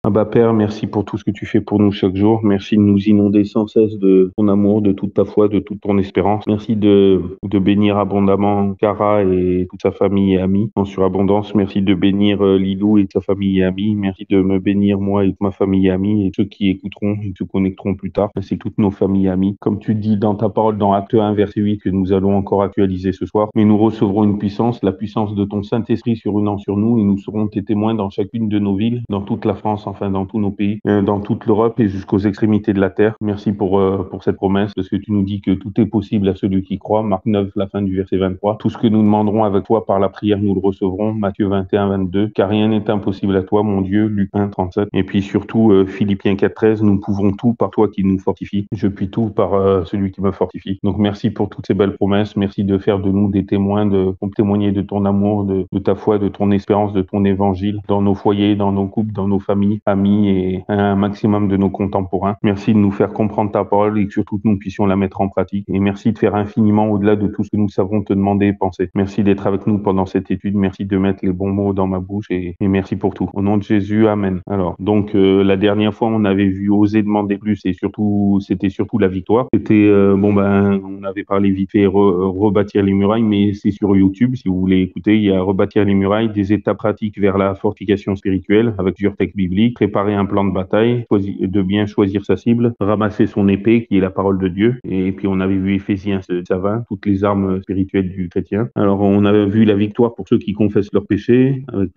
Abba Père, merci pour tout ce que tu fais pour nous chaque jour. Merci de nous inonder sans cesse de ton amour, de toute ta foi, de toute ton espérance. Merci de bénir abondamment Cara et toute sa famille et amis en surabondance. Merci de bénir Lilou et sa famille et amis. Merci de me bénir moi et ma famille et amis et ceux qui écouteront et se connecteront plus tard. C'est toutes nos familles et amis. Comme tu dis dans ta parole dans Acte 1, verset 8, que nous allons encore actualiser ce soir. Mais nous recevrons une puissance, la puissance de ton Saint-Esprit survenant sur nous et nous serons tes témoins dans chacune de nos villes, dans toute la France, enfin dans tous nos pays, dans toute l'Europe et jusqu'aux extrémités de la terre. Merci pour cette promesse, parce que tu nous dis que tout est possible à celui qui croit. Marc 9, la fin du verset 23. Tout ce que nous demanderons avec toi par la prière, nous le recevrons. Matthieu 21, 22. Car rien n'est impossible à toi, mon Dieu. Luc 1, 37. Et puis surtout, Philippiens 4, 13. Nous pouvons tout par toi qui nous fortifie. Je puis tout par celui qui me fortifie. Donc merci pour toutes ces belles promesses. Merci de faire de nous des témoins, pour témoigner de ton amour, de ta foi, de ton espérance, de ton évangile, dans nos foyers, dans nos couples, dans nos familles, amis et un maximum de nos contemporains. Merci de nous faire comprendre ta parole et que surtout que nous puissions la mettre en pratique. Et merci de faire infiniment au-delà de tout ce que nous savons te demander et penser. Merci d'être avec nous pendant cette étude. Merci de mettre les bons mots dans ma bouche et merci pour tout. Au nom de Jésus, amen. Alors, donc, la dernière fois, on avait vu oser demander plus et c'était surtout la victoire. C'était, on avait parlé vite fait rebâtir les murailles, mais c'est sur YouTube. Si vous voulez écouter, il y a rebâtir les murailles, des étapes pratiques vers la fortification spirituelle avec plusieurs textes bibliques, préparer un plan de bataille, de bien choisir sa cible, ramasser son épée qui est la parole de Dieu. Et puis on avait vu Éphésiens 20, toutes les armes spirituelles du chrétien. Alors on avait vu la victoire pour ceux qui confessent leurs péchés, avec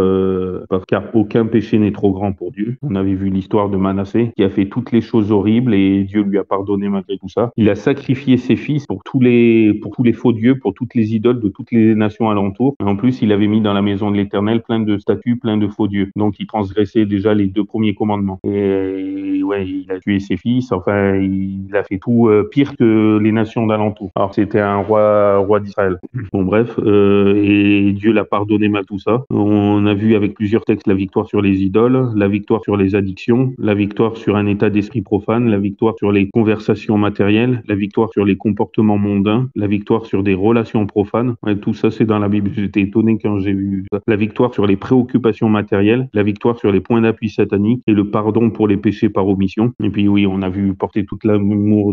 car aucun péché n'est trop grand pour Dieu. On avait vu l'histoire de Manassé qui a fait toutes les choses horribles et Dieu lui a pardonné malgré tout ça. Il a sacrifié ses fils pour tous les faux dieux, pour toutes les idoles de toutes les nations alentours. Et en plus, il avait mis dans la maison de l'Éternel plein de statues, plein de faux dieux. Donc il transgressait déjà les 2 premiers commandements. Et ouais, il a tué ses fils. Enfin, il a fait tout pire que les nations d'alentour. Alors c'était un roi d'Israël. Bon bref, et Dieu l'a pardonné mal tout ça. On a vu avec plusieurs textes la victoire sur les idoles, la victoire sur les addictions, la victoire sur un état d'esprit profane, la victoire sur les conversations matérielles, la victoire sur les comportements mondains, la victoire sur des relations profanes. Ouais, tout ça c'est dans la Bible. J'étais étonné quand j'ai vu ça. La victoire sur les préoccupations matérielles, la victoire sur les points d'appui sataniques et le pardon pour les péchés par omission. Et puis oui, on a vu porter toute l'armure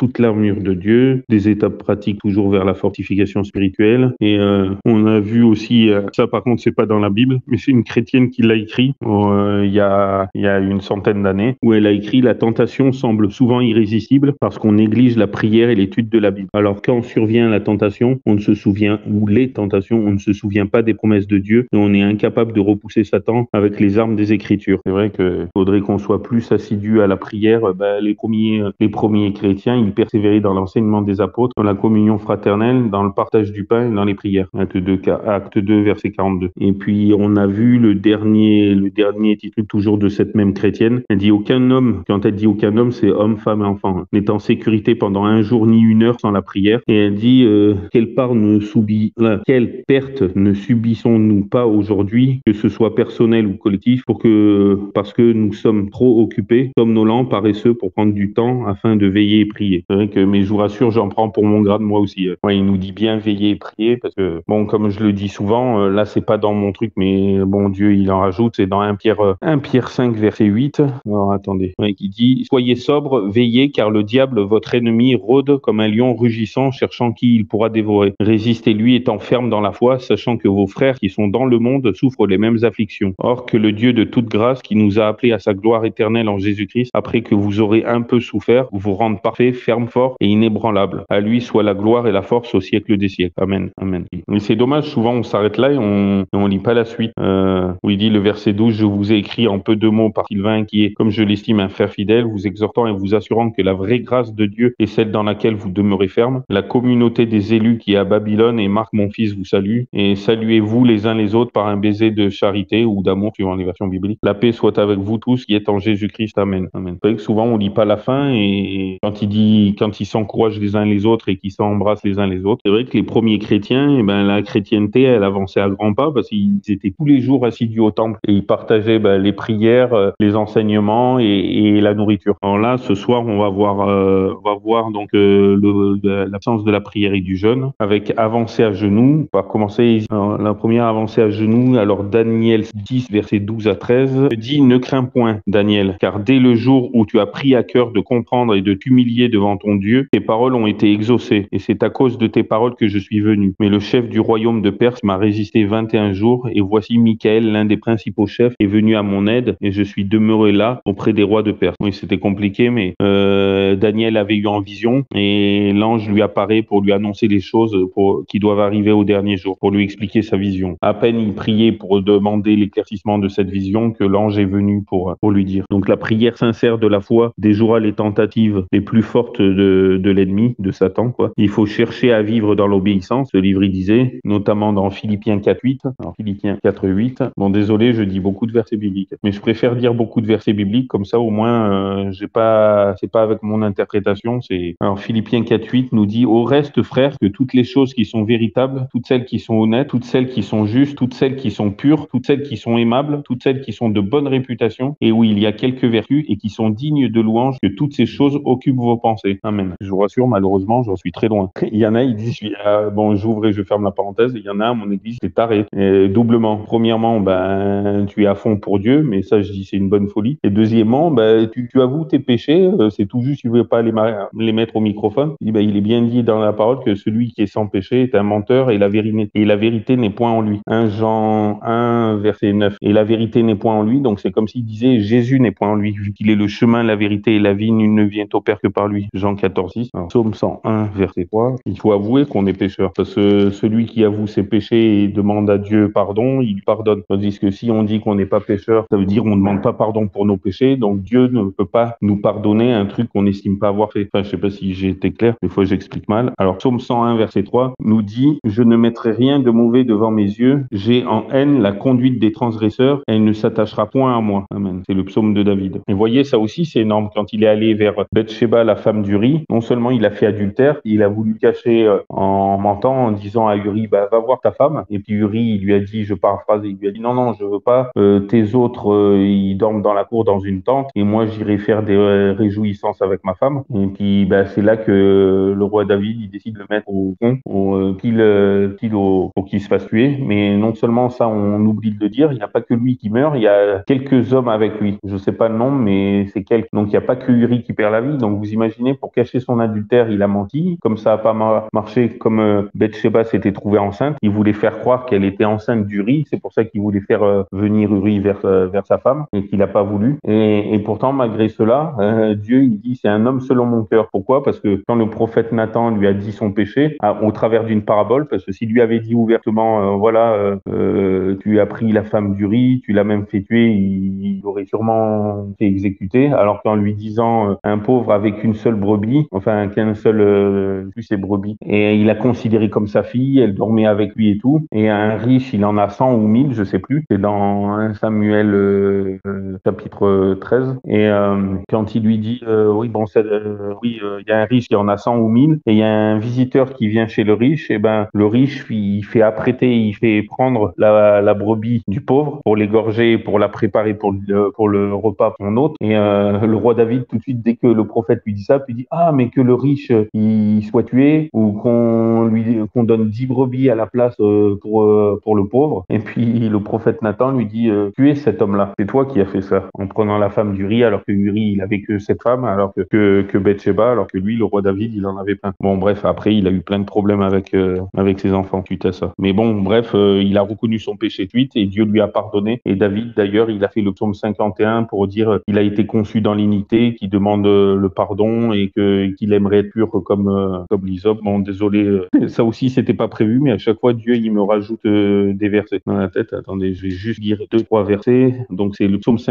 de Dieu, des étapes pratiques toujours vers la fortification spirituelle. Et on a vu aussi, ça par contre c'est pas dans la Bible, mais c'est une chrétienne qui l'a écrit il y a une centaine d'années, où elle a écrit: la tentation semble souvent irrésistible parce qu'on néglige la prière et l'étude de la Bible. Alors quand survient la tentation, on ne se souvient, ou les tentations, on ne se souvient pas des promesses de Dieu et on est incapable de repousser Satan avec les armes des Écritures. C'est vrai qu'il faudrait qu'on soit plus assidu à la prière. Les premiers chrétiens, ils persévéraient dans l'enseignement des apôtres, dans la communion fraternelle, dans le partage du pain et dans les prières. Acte 2, verset 42. Et puis on a vu le dernier titre toujours de cette même chrétienne. Elle dit: aucun homme, quand elle dit aucun homme, c'est homme, femme et enfant, n'est en sécurité pendant un jour ni une heure sans la prière. Et elle dit quelle perte ne subissons-nous pas aujourd'hui, que ce soit personnel ou collectif, parce que nous sommes trop occupés, somnolents, paresseux, pour prendre du temps afin de veiller et prier. C'est vrai que, mais je vous rassure, j'en prends pour mon grade moi aussi. Ouais, il nous dit bien veiller et prier, parce que bon, comme je le dis souvent, là c'est pas dans mon truc, mais bon, Dieu il en rajoute, c'est dans 1 Pierre 5 verset 8. Alors attendez, ouais, qui dit: soyez sobres, veillez, car le diable, votre ennemi, rôde comme un lion rugissant, cherchant qui il pourra dévorer. Résistez-lui étant ferme dans la foi, sachant que vos frères qui sont dans le monde souffrent les mêmes afflictions. Or que le Dieu de toute grâce, qui nous a appelés à sa gloire éternelle en Jésus-Christ, après que vous aurez un peu souffert, vous rende parfait, ferme, fort et inébranlable. À lui soit la gloire et la force au siècle des siècles. Amen. Amen. Mais c'est dommage, souvent on s'arrête là et on lit pas la suite. Où il dit le verset 12: je vous ai écrit en peu de mots par Sylvain, qui est, comme je l'estime, un frère fidèle, vous exhortant et vous assurant que la vraie grâce de Dieu est celle dans laquelle vous demeurez ferme. La communauté des élus qui est à Babylone et Marc mon fils vous salue, et saluez-vous les uns les autres par un baiser de charité ou d'amour suivant les versions bibliques. La paix soit avec vous tous qui êtes en Jésus-Christ. Amen. Amen. Amen. C'est vrai que souvent on lit pas la fin et quand ils s'encouragent les uns les autres et qu'ils s'embrassent les uns les autres, c'est vrai que les premiers chrétiens, eh ben, la chrétienté, elle avançait à grands pas parce qu'ils étaient tous les jours assidus au temple et ils partageaient les prières, les enseignements et la nourriture. Alors là, ce soir, on va voir donc l'absence de la prière et du jeûne avec avancée à genoux. On va commencer la première avancée à genoux. Alors Daniel 10, verset 12 à 13 dit: Ne crains point, Daniel, car dès le jour où tu as pris à cœur de comprendre et de t'humilier devant ton Dieu, tes paroles ont été exaucées, et c'est à cause de tes paroles que je suis venu. Mais le chef du royaume de Perse m'a résisté 21 jours, et voici Michaël, l'un des principaux chefs, est venu à mon aide, et je suis demeuré là auprès des rois de Perse. Oui, c'était compliqué, mais Daniel avait eu en vision, et l'ange lui apparaît pour lui annoncer les choses qui doivent arriver au dernier jour, pour lui expliquer sa vision. À peine il priait pour demander l'éclaircissement de cette vision que l'ange est venu pour lui dire. Donc la prière sincère de la foi déjouera les tentatives les plus fortes de l'ennemi, de Satan, quoi. Il faut chercher à vivre dans l'obéissance, le livre il disait, notamment dans Philippiens 4.8. Alors Philippiens 4.8. Bon, désolé, je dis beaucoup de versets bibliques, mais je préfère dire beaucoup de versets bibliques, comme ça au moins c'est pas avec mon interprétation. Alors Philippiens 4.8 nous dit: au reste, frères, que toutes les choses qui sont véritables, toutes celles qui sont honnêtes, toutes celles qui sont justes, toutes celles qui sont pures, toutes celles qui sont aimables, toutes celles qui sont de bonne réputation, et où il y a quelques vertus et qui sont dignes de louange, que toutes ces choses occupent vos pensées. Amen. Je vous rassure, malheureusement, j'en suis très loin. Il y en a, ils disent, bon, j'ouvre et je ferme la parenthèse, il y en a à mon église, c'est taré. Doublement. Premièrement, tu es à fond pour Dieu, mais ça, je dis, c'est une bonne folie. Et deuxièmement, tu avoues tes péchés, c'est tout juste, tu ne veux pas les mettre au microphone. Il est bien dit dans la parole que celui qui est sans péché est un menteur et la vérité n'est point en lui. 1 Jean 1, verset 9. Et la vérité n'est point en lui, donc c'est comme s'il disait Jésus n'est point en lui, vu qu'il est le chemin, la vérité et la vie, nul ne vient au Père que par lui. Jean 14, 6. Alors, Psaume 101, verset 3. Il faut avouer qu'on est pécheur, parce que celui qui avoue ses péchés et demande à Dieu pardon, il pardonne. Tandis que si on dit qu'on n'est pas pécheur, ça veut dire on ne demande pas pardon pour nos péchés, donc Dieu ne peut pas nous pardonner un truc qu'on n'estime pas avoir fait. Enfin, je sais pas si j'ai été clair, des fois j'explique mal. Alors, Psaume 101, verset 3 nous dit: je ne mettrai rien de mauvais devant mes yeux, j'ai en haine la conduite des transgresseurs, elle ne s'attachera point à moi. Amen. C'est le psaume de David. Et voyez, ça aussi c'est énorme. Quand il est allé vers Bathsheba, la femme d'Uri, non seulement il a fait adultère, il a voulu cacher en mentant, en disant à Uri, va voir ta femme. Et puis Uri, il lui a dit, je paraphrase, il lui a dit, non, je veux pas, tes autres, ils dorment dans la cour dans une tente, et moi j'irai faire des réjouissances avec ma femme. Et puis c'est là que le roi David, il décide de le mettre au pont, pile pour qu'il se fasse tuer. Mais non seulement ça, on oublie de le dire, il n'y a pas que lui qui meurt, il y a quelques hommes avec lui. Je sais pas le nombre, mais c'est quelques. Donc il n'y a pas que Uri qui perd la vie. Donc vous imaginez, pour cacher son adultère, il a menti. Comme ça n'a pas marché, comme Bathsheba s'était trouvée enceinte, il voulait faire croire qu'elle était enceinte d'Uri. C'est pour ça qu'il voulait faire venir Uri vers sa femme et qu'il n'a pas voulu. Et pourtant, malgré cela, Dieu, il dit, c'est un homme selon mon cœur. Pourquoi? Parce que quand le prophète Nathan lui a dit son péché, au travers d'une parabole, parce que s'il lui avait dit ouvertement, tu as pris la femme d'Uri, tu l'as même fait tuer, il aurait sûrement fait exécuter. Alors qu'en lui disant un pauvre avec une seule brebis, enfin qu'un seul, plus ses brebis, et il a considéré comme sa fille, elle dormait avec lui et tout. Et un riche, il en a 100 ou 1000, je sais plus. C'est dans 1 Samuel chapitre 13. Et quand il lui dit, il y a un riche qui en a 100 ou 1000, et il y a un visiteur qui vient chez le riche, et le riche, il fait apprêter, il fait prendre la brebis du pauvre pour l'égorger, pour la préparer pour le repas pour son hôte. Et le roi David, tout de suite, dès que le prophète lui dit ça, puis dit, ah, mais que le riche, il soit tué, ou qu'on donne 10 brebis à la place pour le pauvre. Et puis le prophète Nathan lui dit, tuez cet homme-là. C'est toi qui as fait ça, en prenant la femme d'Uri, alors que Uri, il avait que cette femme, alors que Bathsheba, alors que lui, le roi David, il en avait plein. Bon, bref, après, il a eu plein de problèmes avec ses enfants suite à ça. Mais bon, bref, il a reconnu son péché de suite et Dieu lui a pardonné. Et David, d'ailleurs, il a fait le psaume 51 pour dire qu'il a été conçu dans l'iniquité, qu'il demande le pardon et qu'il aimerait être pur comme l'hysope. Bon, désolé, ça aussi, c'était pas prévu, mais à chaque fois, Dieu, il me rajoute des versets dans la tête. Attendez, je vais juste lire 2-3 versets. Donc, c'est le psaume 51.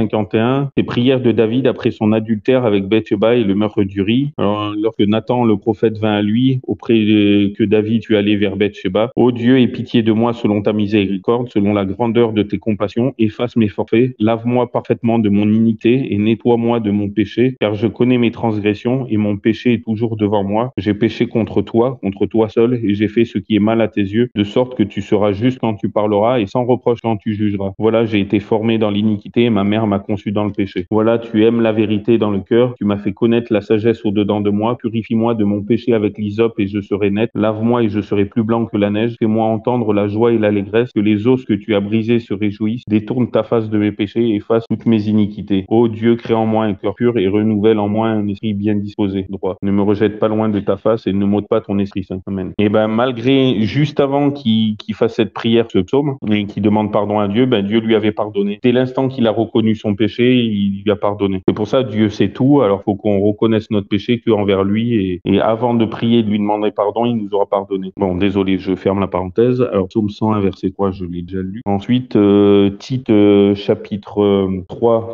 51, ces prières de David après son adultère avec Bathsheba et le meurtre d'Uri. Alors, lorsque Nathan le prophète vint à lui, que David fut allé vers Bathsheba, ô Dieu, aie pitié de moi selon ta miséricorde, selon la grandeur de tes compassions, efface mes forfaits, lave-moi parfaitement de mon iniquité et nettoie-moi de mon péché, car je connais mes transgressions et mon péché est toujours devant moi. J'ai péché contre toi seul, et j'ai fait ce qui est mal à tes yeux, de sorte que tu seras juste quand tu parleras et sans reproche quand tu jugeras. Voilà, j'ai été formé dans l'iniquité et ma mère m'a conçu dans le péché. Voilà, tu aimes la vérité dans le cœur, tu m'as fait connaître la sagesse au-dedans de moi, purifie-moi de mon péché avec l'hysope et je serai net, lave-moi et je serai plus blanc que la neige, fais-moi entendre la joie et l'allégresse, que les os que tu as brisés se réjouissent, détourne ta face de mes péchés et efface toutes mes iniquités. Ô Dieu, crée en moi un cœur pur et renouvelle en moi un esprit bien disposé, droit. Ne me rejette pas loin de ta face et ne m'ôte pas ton esprit saint. Amen. Et malgré, juste avant qu'il fasse cette prière, ce psaume, et qu'il demande pardon à Dieu, Dieu lui avait pardonné. Dès l'instant qu'il a reconnu son péché, il lui a pardonné. C'est pour ça, Dieu sait tout, alors faut qu'on reconnaisse notre péché qu'envers lui, et avant de prier, de lui demander pardon, il nous aura pardonné. Bon, désolé, je ferme la parenthèse. Alors, psaume 101, verset 3, je l'ai déjà lu. Ensuite, Tite, chapitre 3,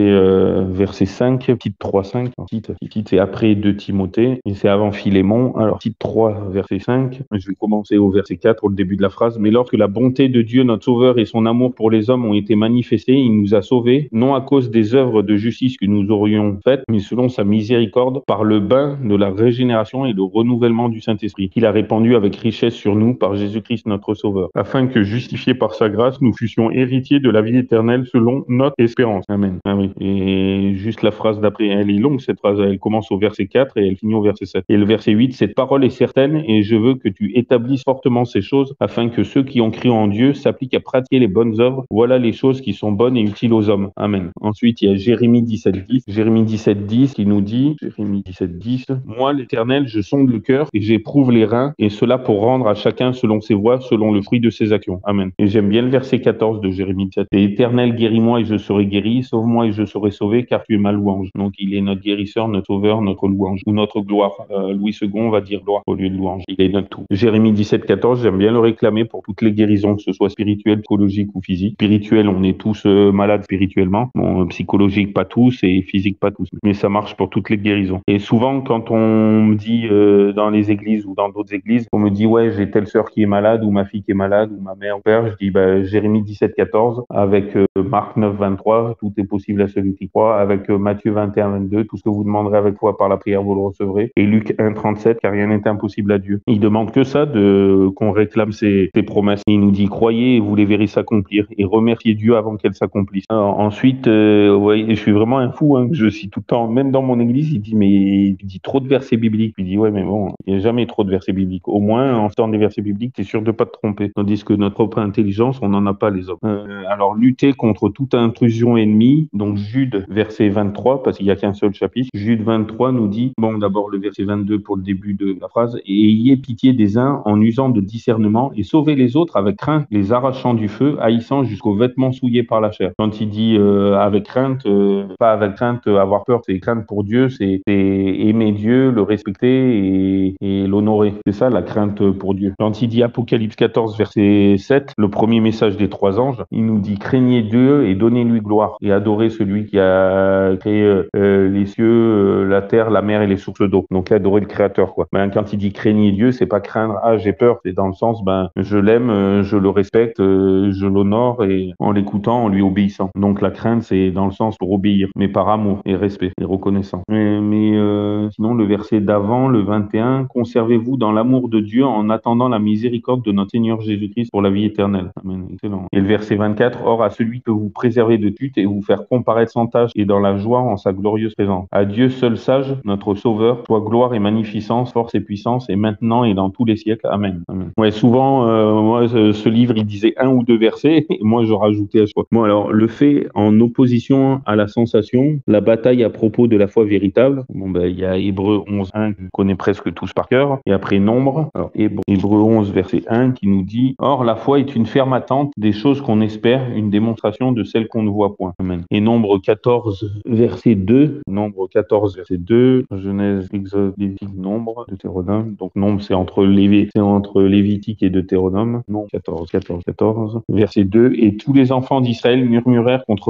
verset 5, Tite 3, 5. Tite, c'est après 2 Timothée, et c'est avant Philémon. Alors, Tite 3, verset 5, je vais commencer au verset 4, au début de la phrase. Mais lorsque la bonté de Dieu, notre Sauveur, et son amour pour les hommes ont été manifestés, il nous a sauvés, non à cause des œuvres de justice que nous aurions faites, mais selon sa miséricorde, par le bain de la régénération et le renouvellement du Saint-Esprit, qu'il a répandu avec richesse sur nous par Jésus-Christ notre Sauveur, afin que, justifiés par sa grâce, nous fussions héritiers de la vie éternelle selon notre espérance. Amen. Ah oui. Et juste la phrase d'après, elle est longue, cette phrase, elle commence au verset 4 et elle finit au verset 7. Et le verset 8, cette parole est certaine et je veux que tu établisses fortement ces choses, afin que ceux qui ont cru en Dieu s'appliquent à pratiquer les bonnes œuvres. Voilà les choses qui sont bonnes et utiles aux hommes. Amen. Ensuite, il y a Jérémie 17:10. Jérémie 17:10 qui nous dit, Jérémie 17:10, moi l'Éternel, je sonde le cœur et j'éprouve les reins, et cela pour rendre à chacun selon ses voies, selon le fruit de ses actions. Amen. Et j'aime bien le verset 14 de Jérémie 17. Et Éternel, guéris-moi et je serai guéri, sauve-moi et je serai sauvé, car tu es ma louange. Donc il est notre guérisseur, notre sauveur, notre louange, ou notre gloire. Louis II va dire gloire au lieu de louange. Il est notre tout. Jérémie 17:14, j'aime bien le réclamer pour toutes les guérisons, que ce soit spirituelles, psychologiques ou physiques. Spirituel, on est tous malades spirituellement. Bon, psychologique, pas tous, et physique, pas tous. Mais ça marche pour toutes les guérisons. Et souvent, quand on me dit dans les églises ou dans d'autres églises, on me dit ouais, j'ai telle sœur qui est malade, ou ma fille qui est malade, ou ma mère ou père, je dis Jérémie 17:14 avec Marc 9:23, tout est possible à celui qui croit, avec Matthieu 21:22, tout ce que vous demanderez avec foi par la prière, vous le recevrez, et Luc 1:37, car rien n'est impossible à Dieu. Il demande que ça, qu'on réclame ses promesses. Il nous dit croyez et vous les verrez s'accomplir, et remerciez Dieu avant qu'elles s'accomplissent. Ensuite, ouais, je suis vraiment un fou, que je cite tout le temps, même dans mon église, il dit trop de versets bibliques. Il dit ouais, mais bon, il n'y a jamais trop de versets bibliques. Au moins, en sortant des versets bibliques, t'es sûr de pas te tromper. Tandis que notre propre intelligence, on n'en a pas, les hommes. Alors, lutter contre toute intrusion ennemie. Donc, Jude, verset 23, parce qu'il n'y a qu'un seul chapitre. Jude 23 nous dit, bon, d'abord le verset 22 pour le début de la phrase, et ayez pitié des uns en usant de discernement et sauvez les autres avec crainte, les arrachant du feu, haïssant jusqu'aux vêtements souillés par la chair. Quand il dit avec crainte, pas avec crainte, avoir peur, c'est crainte pour Dieu, c'est aimer Dieu, le respecter et l'honorer. C'est ça la crainte pour Dieu. Quand il dit Apocalypse 14, verset 7, le premier message des 3 anges, il nous dit craignez Dieu et donnez-lui gloire et adorez celui qui a créé les cieux, la terre, la mer et les sources d'eau. Donc adorer le Créateur, quoi. Quand il dit craignez Dieu, c'est pas craindre j'ai peur, c'est dans le sens je l'aime, je le respecte, je l'honore et en l'écoutant, en lui obéissant. Donc la crainte, c'est dans le sens pour obéir, mais par amour et respect et reconnaissant. Mais sinon, le verset d'avant, le 21, conservez-vous dans l'amour de Dieu en attendant la miséricorde de notre Seigneur Jésus-Christ pour la vie éternelle. Amen. Excellent. Et le verset 24, or à celui que vous préservez de toute et vous faire comparaître sans tâche et dans la joie en sa glorieuse présence. À Dieu seul sage, notre Sauveur, soit gloire et magnificence, force et puissance, et maintenant et dans tous les siècles. Amen. Amen. Ouais, souvent, moi, ce livre, il disait 1 ou 2 versets, et moi, je rajoutais à chaque fois. Bon, alors, le fait en opposition à la sensation, la bataille à propos de la foi véritable. Bon, il y a Hébreux 11:1 que vous connaissez presque tous par cœur, et après Nombre. Alors, Hébreux 11, verset 1, qui nous dit, or, la foi est une ferme attente des choses qu'on espère, une démonstration de celles qu'on ne voit point. Amen. Et Nombre 14, verset 2, Nombre 14, verset 2, Genèse, Exode, Lévitique, Nombre, Deutéronome. Donc, Nombre, c'est entre Lévitique et Deutéronome. Nombre 14, verset 2. Et tous les enfants d'Israël murmurèrent contre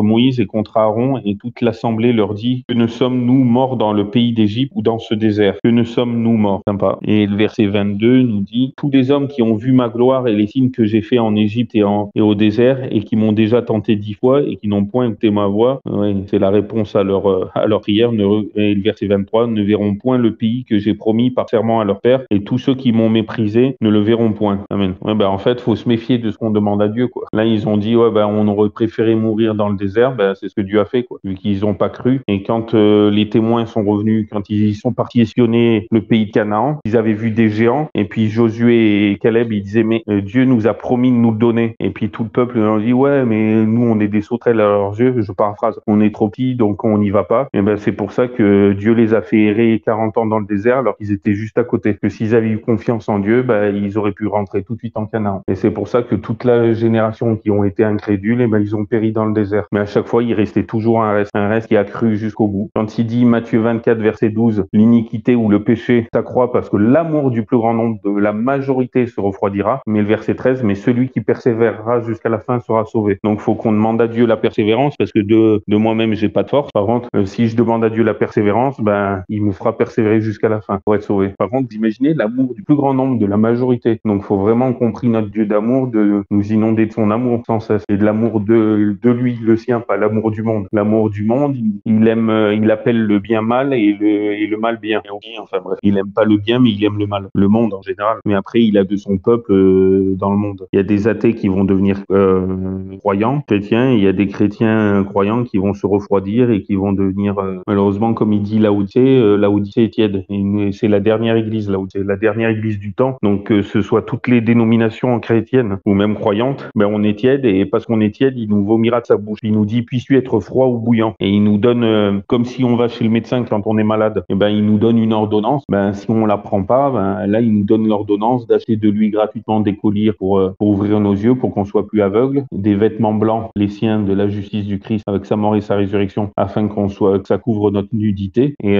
Moïse et contre Aaron, et toute l'assemblée leur dit: que ne sommes-nous morts dans le pays d'Égypte ou dans ce désert? Que ne sommes-nous morts? Sympa. Et le verset 22 nous dit: tous les hommes qui ont vu ma gloire et les signes que j'ai faits en Égypte et au désert, et qui m'ont déjà tenté 10 fois et qui n'ont point écouté ma voix, c'est la réponse à leur prière. Et le verset 23: ne verront point le pays que j'ai promis par serment à leur père, et tous ceux qui m'ont méprisé ne le verront point. Amen. En fait, faut se méfier de ce qu'on demande à Dieu, quoi. Là, ils ont dit: on aurait préféré mourir dans le désert. C'est ce que Dieu a fait, quoi, vu qu'ils n'ont pas cru. Et quand les témoins sont revenus, quand ils sont partis espionner le pays de Canaan, ils avaient vu des géants. Et puis Josué et Caleb, ils disaient: mais Dieu nous a promis de nous le donner. Et puis tout le peuple leur dit: ouais, mais nous, on est des sauterelles à leurs yeux. Je paraphrase. On est trop petits, donc on n'y va pas. Et c'est pour ça que Dieu les a fait errer 40 ans dans le désert, alors qu'ils étaient juste à côté. Que s'ils avaient eu confiance en Dieu, ils auraient pu rentrer tout de suite en Canaan. Et c'est pour ça que toute la génération qui ont été incrédules, ils ont péri dans le désert. Mais à chaque fois, il restait toujours un reste qui a cru jusqu'au bout. Quand il dit, Matthieu 24, verset 12, l'iniquité ou le péché s'accroît parce que l'amour du plus grand nombre de la majorité se refroidira. Mais le verset 13, mais celui qui persévérera jusqu'à la fin sera sauvé. Donc, faut qu'on demande à Dieu la persévérance, parce que de moi-même, j'ai pas de force. Par contre, si je demande à Dieu la persévérance, il me fera persévérer jusqu'à la fin pour être sauvé. Par contre, vous imaginez l'amour du plus grand nombre de la majorité. Donc, faut vraiment qu'on prie notre Dieu d'amour de nous inonder de son amour sans cesse, et de l'amour de lui, le sien, pas l'amour du monde. L'amour du monde, il aime, il appelle le bien mal et le mal bien. Enfin bref, il aime pas le bien, mais il aime le mal, le monde en général. Mais après, il a de son peuple dans le monde. Il y a des athées qui vont devenir croyants, chrétiens, et il y a des chrétiens croyants qui vont se refroidir et qui vont devenir, malheureusement, comme il dit Laodicée est tiède. Et c'est la dernière église, Laodicée, la dernière église du temps. Donc, que ce soit toutes les dénominations chrétiennes ou même croyantes, on est tiède, et parce qu'on est tiède, il nous vomira de sa bouche. Il nous dit: puisses-tu être froid ou bouillant? Et il nous donne, comme si on va chez le médecin quand on est malade, il nous donne une ordonnance. Si on la prend pas, là, il nous donne l'ordonnance d'acheter de lui gratuitement des collyres pour ouvrir nos yeux, pour qu'on soit plus aveugle, des vêtements blancs, les siens de la justice du Christ, avec sa mort et sa résurrection, afin que ça couvre notre nudité. Et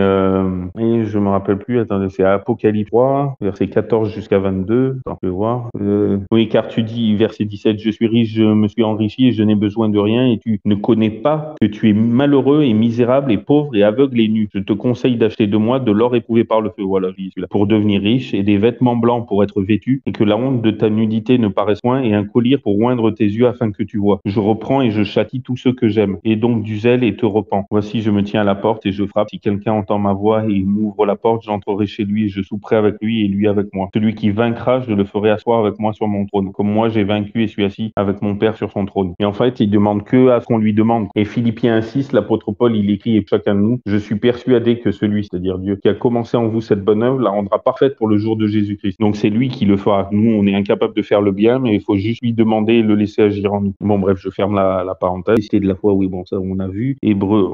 je me rappelle plus, attendez, c'est Apocalypse 3, verset 14 jusqu'à 22. Attends, je vais voir. Oui, car tu dis, verset 17, je suis riche, je me suis enrichi et je n'ai besoin de rien, et tu ne connais pas que tu es malheureux et misérable et pauvre et aveugle et nu. Je te conseille d'acheter de moi de l'or éprouvé par le feu, voilà, celui-là, pour devenir riche, et des vêtements blancs pour être vêtu, et que la honte de ta nudité ne paraisse point, et un collier pour oindre tes yeux afin que tu vois. Je reprends et je châtie tous ceux que j'aime, et donc du zèle et te repens. Voici, je me tiens à la porte et je frappe. Si quelqu'un entend ma voix et m'ouvre la porte, j'entrerai chez lui et je souperai avec lui et lui avec moi. Celui qui vaincra, je le ferai asseoir avec moi sur mon trône, comme moi j'ai vaincu et suis assis avec mon Père sur son trône. Et en fait, il demande que à ce qu'on lui demande. Et Philippiens 1:6, l'apôtre Paul, il écrit: et chacun de nous, je suis persuadé que celui, c'est-à-dire Dieu, qui a commencé en vous cette bonne œuvre, la rendra parfaite pour le jour de Jésus-Christ. Donc c'est lui qui le fera. Nous, on est incapable de faire le bien, mais il faut juste lui demander et le laisser agir en nous. Bon, bref, je ferme la parenthèse. C'est de la foi, oui, bon, ça on a vu. Hébreu,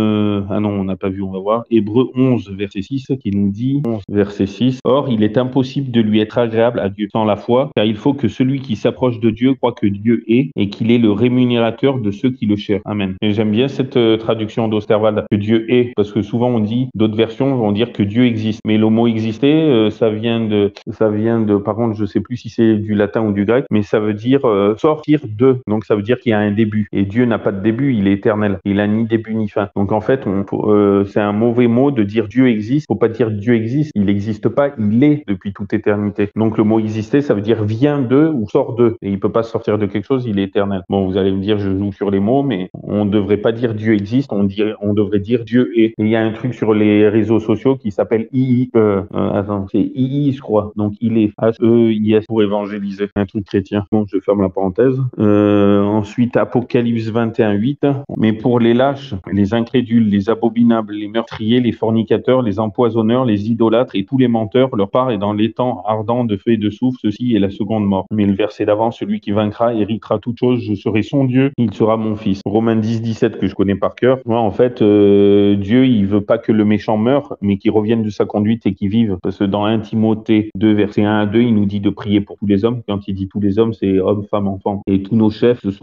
non, on n'a pas vu, on va voir. Hébreu 11, verset 6, qui nous dit, 11, verset 6, or, il est impossible de lui être agréable à Dieu sans la foi, car il faut que celui qui s'approche de Dieu croit que Dieu est, et qu'il est le rémunérateur de ceux qui le cherchent. Amen. Et j'aime bien cette traduction d'Osterwald, que Dieu est, parce que souvent on dit, d'autres versions vont dire que Dieu existe. Mais le mot exister, ça vient de, par contre, je sais plus si c'est du latin ou du grec, mais ça veut dire sortir de. Donc ça veut dire qu'il y a un début. Et Dieu n'a pas de début, il est éternel. Il a ni début ni fin. Donc en fait, c'est un mauvais mot de dire Dieu existe. Faut pas dire Dieu existe. Il n'existe pas, il est depuis toute éternité. Donc le mot exister, ça veut dire vient de ou sort de. Et il peut pas sortir de quelque chose, il est éternel. Bon, vous allez me dire, je joue sur les mots, mais on devrait pas dire Dieu existe, on devrait dire Dieu est. Et il y a un truc sur les réseaux sociaux qui s'appelle II. Attends, c'est II, je crois. Donc il est H-E-I-S pour évangéliser. Un truc chrétien. Bon, je ferme la parenthèse. Ensuite, Apocalypse 21:8. Mais pour les lâches, les incrédules, les abominables, les meurtriers, les fornicateurs, les empoisonneurs, les idolâtres et tous les menteurs, leur part est dans l'étang ardent de feu et de soufre, ceci est la seconde mort. Mais le verset d'avant, celui qui vaincra héritera toute chose, je serai son Dieu, il sera mon fils. Romains 10:17 que je connais par cœur. Ouais, en fait, Dieu, il veut pas que le méchant meure, mais qu'il revienne de sa conduite et qu'il vive. Parce que dans 1 Timothée 2, verset 1 à 2, il nous dit de prier pour tous les hommes. Quand il dit tous les hommes, c'est hommes, femmes, enfants. Et tous nos chefs, que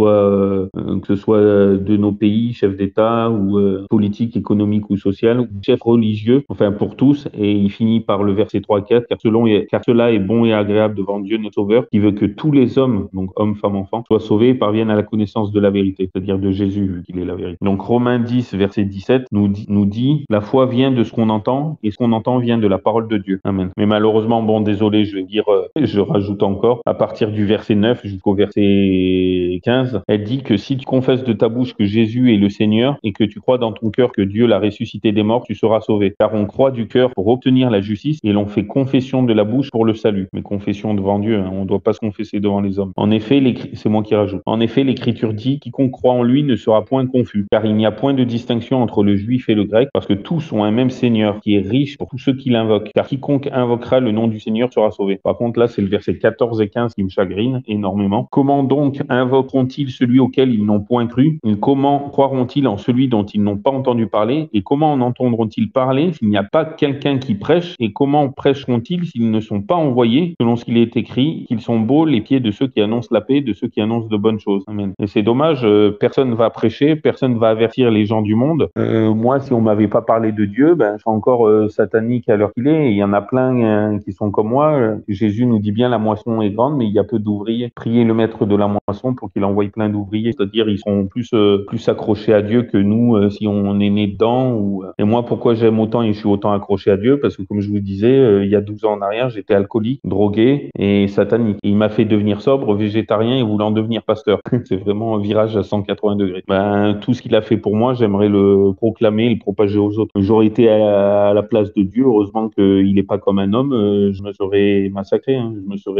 ce soit de nos pays, chefs d'État ou politiques, économiques ou social, ou chefs religieux, enfin pour tous. Et il finit par le verset 3 à 4, car cela est bon et agréable devant Dieu notre Sauveur, qui veut que tous les hommes, donc hommes, femmes, enfants, soient sauvés et parviennent à la connaissance de la vérité, c'est-à-dire dire de Jésus, vu qu'il est la vérité. Donc Romains 10, verset 17 nous dit la foi vient de ce qu'on entend et ce qu'on entend vient de la parole de Dieu. Amen. Mais malheureusement, bon, désolé, je vais dire, je rajoute encore, à partir du verset 9 jusqu'au verset 15, elle dit que si tu confesses de ta bouche que Jésus est le Seigneur et que tu crois dans ton cœur que Dieu l'a ressuscité des morts, tu seras sauvé. Car on croit du cœur pour obtenir la justice et l'on fait confession de la bouche pour le salut. Mais confession devant Dieu, hein, on ne doit pas se confesser devant les hommes. En effet, c'est moi qui rajoute. En effet, l'Écriture dit quiconque croit en lui ne sera point confus, car il n'y a point de distinction entre le juif et le grec, parce que tous ont un même Seigneur qui est riche pour tous ceux qui l'invoquent. Car quiconque invoquera le nom du Seigneur sera sauvé. Par contre, là, c'est le verset 14 et 15 qui me chagrine énormément. Comment donc invoqueront-ils celui auquel ils n'ont point cru? Et comment croiront-ils en celui dont ils n'ont pas entendu parler? Et comment en entendront-ils parler s'il n'y a pas quelqu'un qui prêche? Et comment prêcheront-ils s'ils ne sont pas envoyés? Selon ce qu'il est écrit, qu'ils sont beaux les pieds de ceux qui annoncent la paix, de ceux qui annoncent de bonnes choses. Amen. Et c'est dommage, personne va prêcher, personne va avertir les gens du monde. Moi, si on m'avait pas parlé de Dieu, ben, je serais encore satanique à l'heure qu'il est. Et il y en a plein qui sont comme moi. Jésus nous dit bien la moisson est grande, mais il y a peu d'ouvriers. Priez le maître de la moisson pour qu'il envoie plein d'ouvriers. C'est-à-dire, ils sont plus accrochés à Dieu que nous, si on est né dedans. Et moi, pourquoi j'aime autant et je suis autant accroché à Dieu? Parce que, comme je vous disais, il y a 12 ans en arrière, j'étais alcoolique, drogué et satanique. Et il m'a fait devenir sobre, végétarien et voulant devenir pasteur. C'est vraiment un virage à 180 degrés. Ben, tout ce qu'il a fait pour moi, j'aimerais le proclamer, le propager aux autres. J'aurais été à la place de Dieu. Heureusement qu'il n'est pas comme un homme. Je me serais massacré. Hein.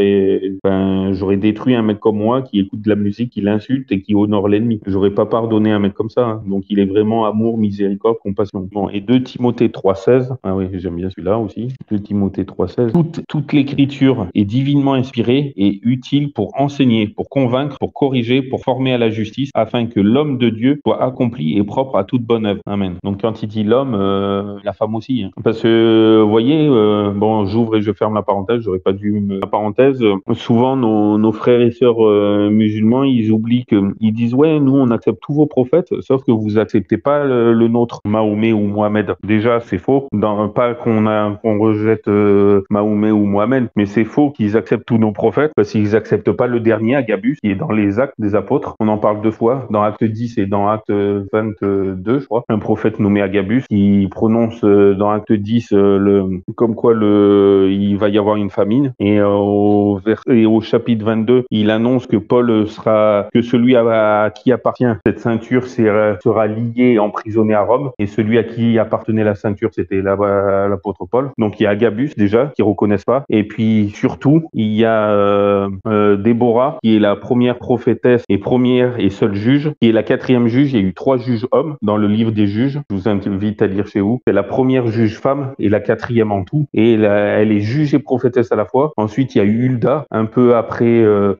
J'aurais détruit un mec comme moi qui écoute de la musique, qui l'insulte et qui honore l'ennemi. J'aurais pas pardonné un mec comme ça. Hein. Donc il est vraiment amour, miséricorde, compassion. Bon, et 2 Timothée 3,16. Ah oui, j'aime bien celui-là aussi. 2 Timothée 3,16. Toute l'écriture est divinement inspirée et utile pour enseigner, pour convaincre, pour corriger, pour former à la justice, afin que l'homme de Dieu soit accompli et propre à toute bonne œuvre. Amen. Donc quand il dit l'homme, la femme aussi. Hein. Parce que, vous voyez, bon, j'ouvre et je ferme la parenthèse, j'aurais pas dû la parenthèse. Souvent, nos frères et sœurs musulmans, ils oublient ils disent, ouais, nous, on accepte tous vos prophètes, sauf que vous acceptez pas le nôtre, Mahomet ou Mohamed. Déjà, c'est faux. Pas qu'on rejette Mahomet ou Mohamed, mais c'est faux qu'ils acceptent tous nos prophètes, parce qu'ils acceptent pas le dernier, Agabus, qui est dans les actes des apôtres. On en parle 2 fois, dans Acte 10 et dans Acte 22, je crois. Un prophète nommé Agabus, qui prononce dans Acte 10 comme quoi il va y avoir une famine. Et au chapitre 22, il annonce que que celui à qui appartient cette ceinture sera lié et emprisonné à Rome. Et celui à qui appartenait la ceinture, c'était l'apôtre Paul. Donc il y a Agabus déjà, qui reconnaissent pas. Et puis surtout, il y a Déborah, qui est la première prophétesse et première et seule juge, qui est la 4e juge. Il y a eu 3 juges hommes dans le livre des juges. Je vous invite à lire chez vous. C'est la première juge femme et la 4e en tout. Et elle est juge et prophétesse à la fois. Ensuite, il y a eu Hulda, un peu après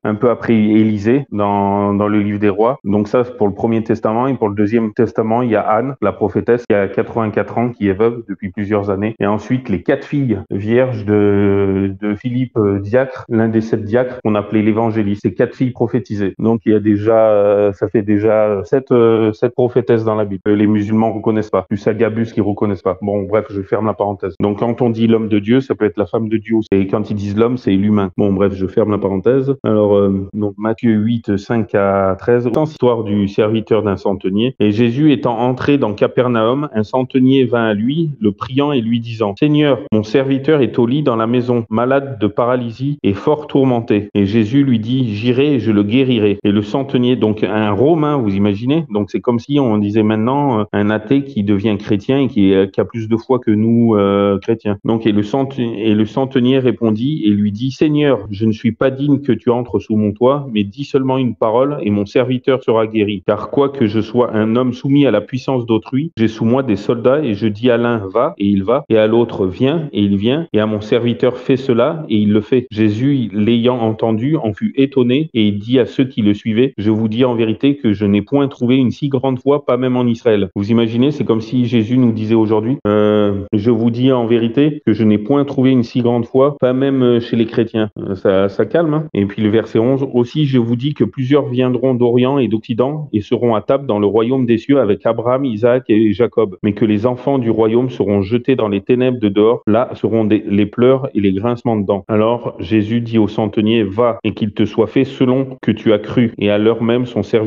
Élisée, dans le livre des rois. Donc ça, c'est pour le Premier Testament. Et pour le Deuxième Testament, il y a Anne, la prophétesse, qui a 84 ans, qui est veuve depuis plusieurs années. Et ensuite, les 4 filles vierges de Philippe diacre, l'un des 7 diacres qu'on appelait l'évangéliste. C'est 4 filles prophétisées. Donc il y a déjà, ça fait déjà 7 prophétesses dans la Bible. Les musulmans reconnaissent pas. Plus Agabus qui reconnaissent pas. Bon, bref, je ferme la parenthèse. Donc quand on dit l'homme de Dieu, ça peut être la femme de Dieu aussi. Et quand ils disent l'homme, c'est l'humain. Bon, bref, je ferme la parenthèse. Alors, donc Matthieu 8, 5 à 13. Histoire du serviteur d'un centenier. Et Jésus étant entré dans Capernaum, un centenier vint à lui, le priant et lui disant, Seigneur, mon serviteur est au lit dans la maison, malade de paralysie et fort tourmenté. Et Jésus lui dit, j'irai et je le guérirai. Et le centenier, donc un Romain, vous imaginez? Donc c'est comme si on disait maintenant un athée qui devient chrétien et qui a plus de foi que nous chrétiens. Donc et le centenier répondit et lui dit, Seigneur, je ne suis pas digne que tu entres sous mon toit, mais dis seulement une parole et mon serviteur sera guéri. Car quoique je sois un homme soumis à la puissance d'autrui, j'ai sous moi des soldats et je dis à l'un va et il va, et à l'autre viens et il vient, et à mon serviteur fais cela et il le fait. Jésus, l'ayant entendu, en fut étonné et il dit à ceux qui le suivaient, je vous dis en vérité que je n'ai point trouvé une si grande foi, pas même en Israël. Vous imaginez, c'est comme si Jésus nous disait aujourd'hui, je vous dis en vérité que je n'ai point trouvé une si grande foi, pas même chez les chrétiens. Ça calme. Hein. Et puis le verset 11, aussi je vous dis que plusieurs viendront d'Orient et d'Occident et seront à table dans le royaume des cieux avec Abraham, Isaac et Jacob, mais que les enfants du royaume seront jetés dans les ténèbres de dehors, là seront les pleurs et les grincements de dents. Alors Jésus dit au centenier, va et qu'il te soit fait selon que tu as cru. Et à l'heure même son serviteur fut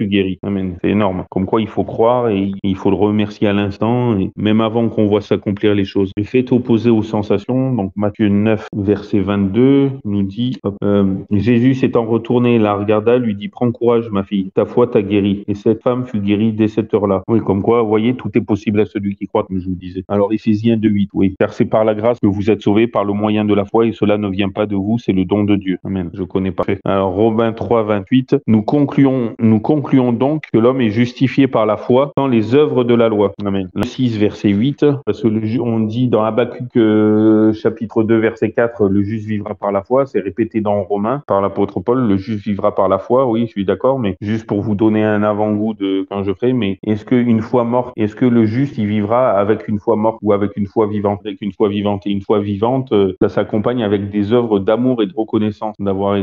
fut guéri. Amen. C'est énorme. Comme quoi il faut croire et il faut le remercier à l'instant, et même avant qu'on voit s'accomplir les choses. Le fait opposé aux sensations, donc Matthieu 9, verset 22, nous dit, Jésus s'étant retourné, la regarda, lui dit, prends courage ma fille, ta foi t'a guérie. Et cette femme fut guérie dès cette heure-là. Oui, comme quoi, vous voyez, tout est possible à celui qui croit, comme je vous disais. Alors Éphésiens 2:8, oui, car c'est par la grâce que vous êtes sauvés par le moyen de la foi, et cela ne vient pas de vous, c'est le don de Dieu. Amen. Je connais pas. Alors Romains 3:28, nous concluons donc que l'homme est justifié par la foi sans les œuvres de la loi. Amen. Le 6, verset 8, parce que on dit dans Habakkuk chapitre 2, verset 4, le juste vivra par la foi, c'est répété dans Romains par l'apôtre Paul, le juste vivra par la foi, oui, je suis d'accord, mais juste pour vous donner un avant-goût de quand je ferai, mais est-ce qu'une foi morte, est-ce que le juste il vivra avec une foi morte ou avec une foi vivante? Avec une foi vivante, et une foi vivante, ça s'accompagne avec des œuvres d'amour et de reconnaissance d'avoir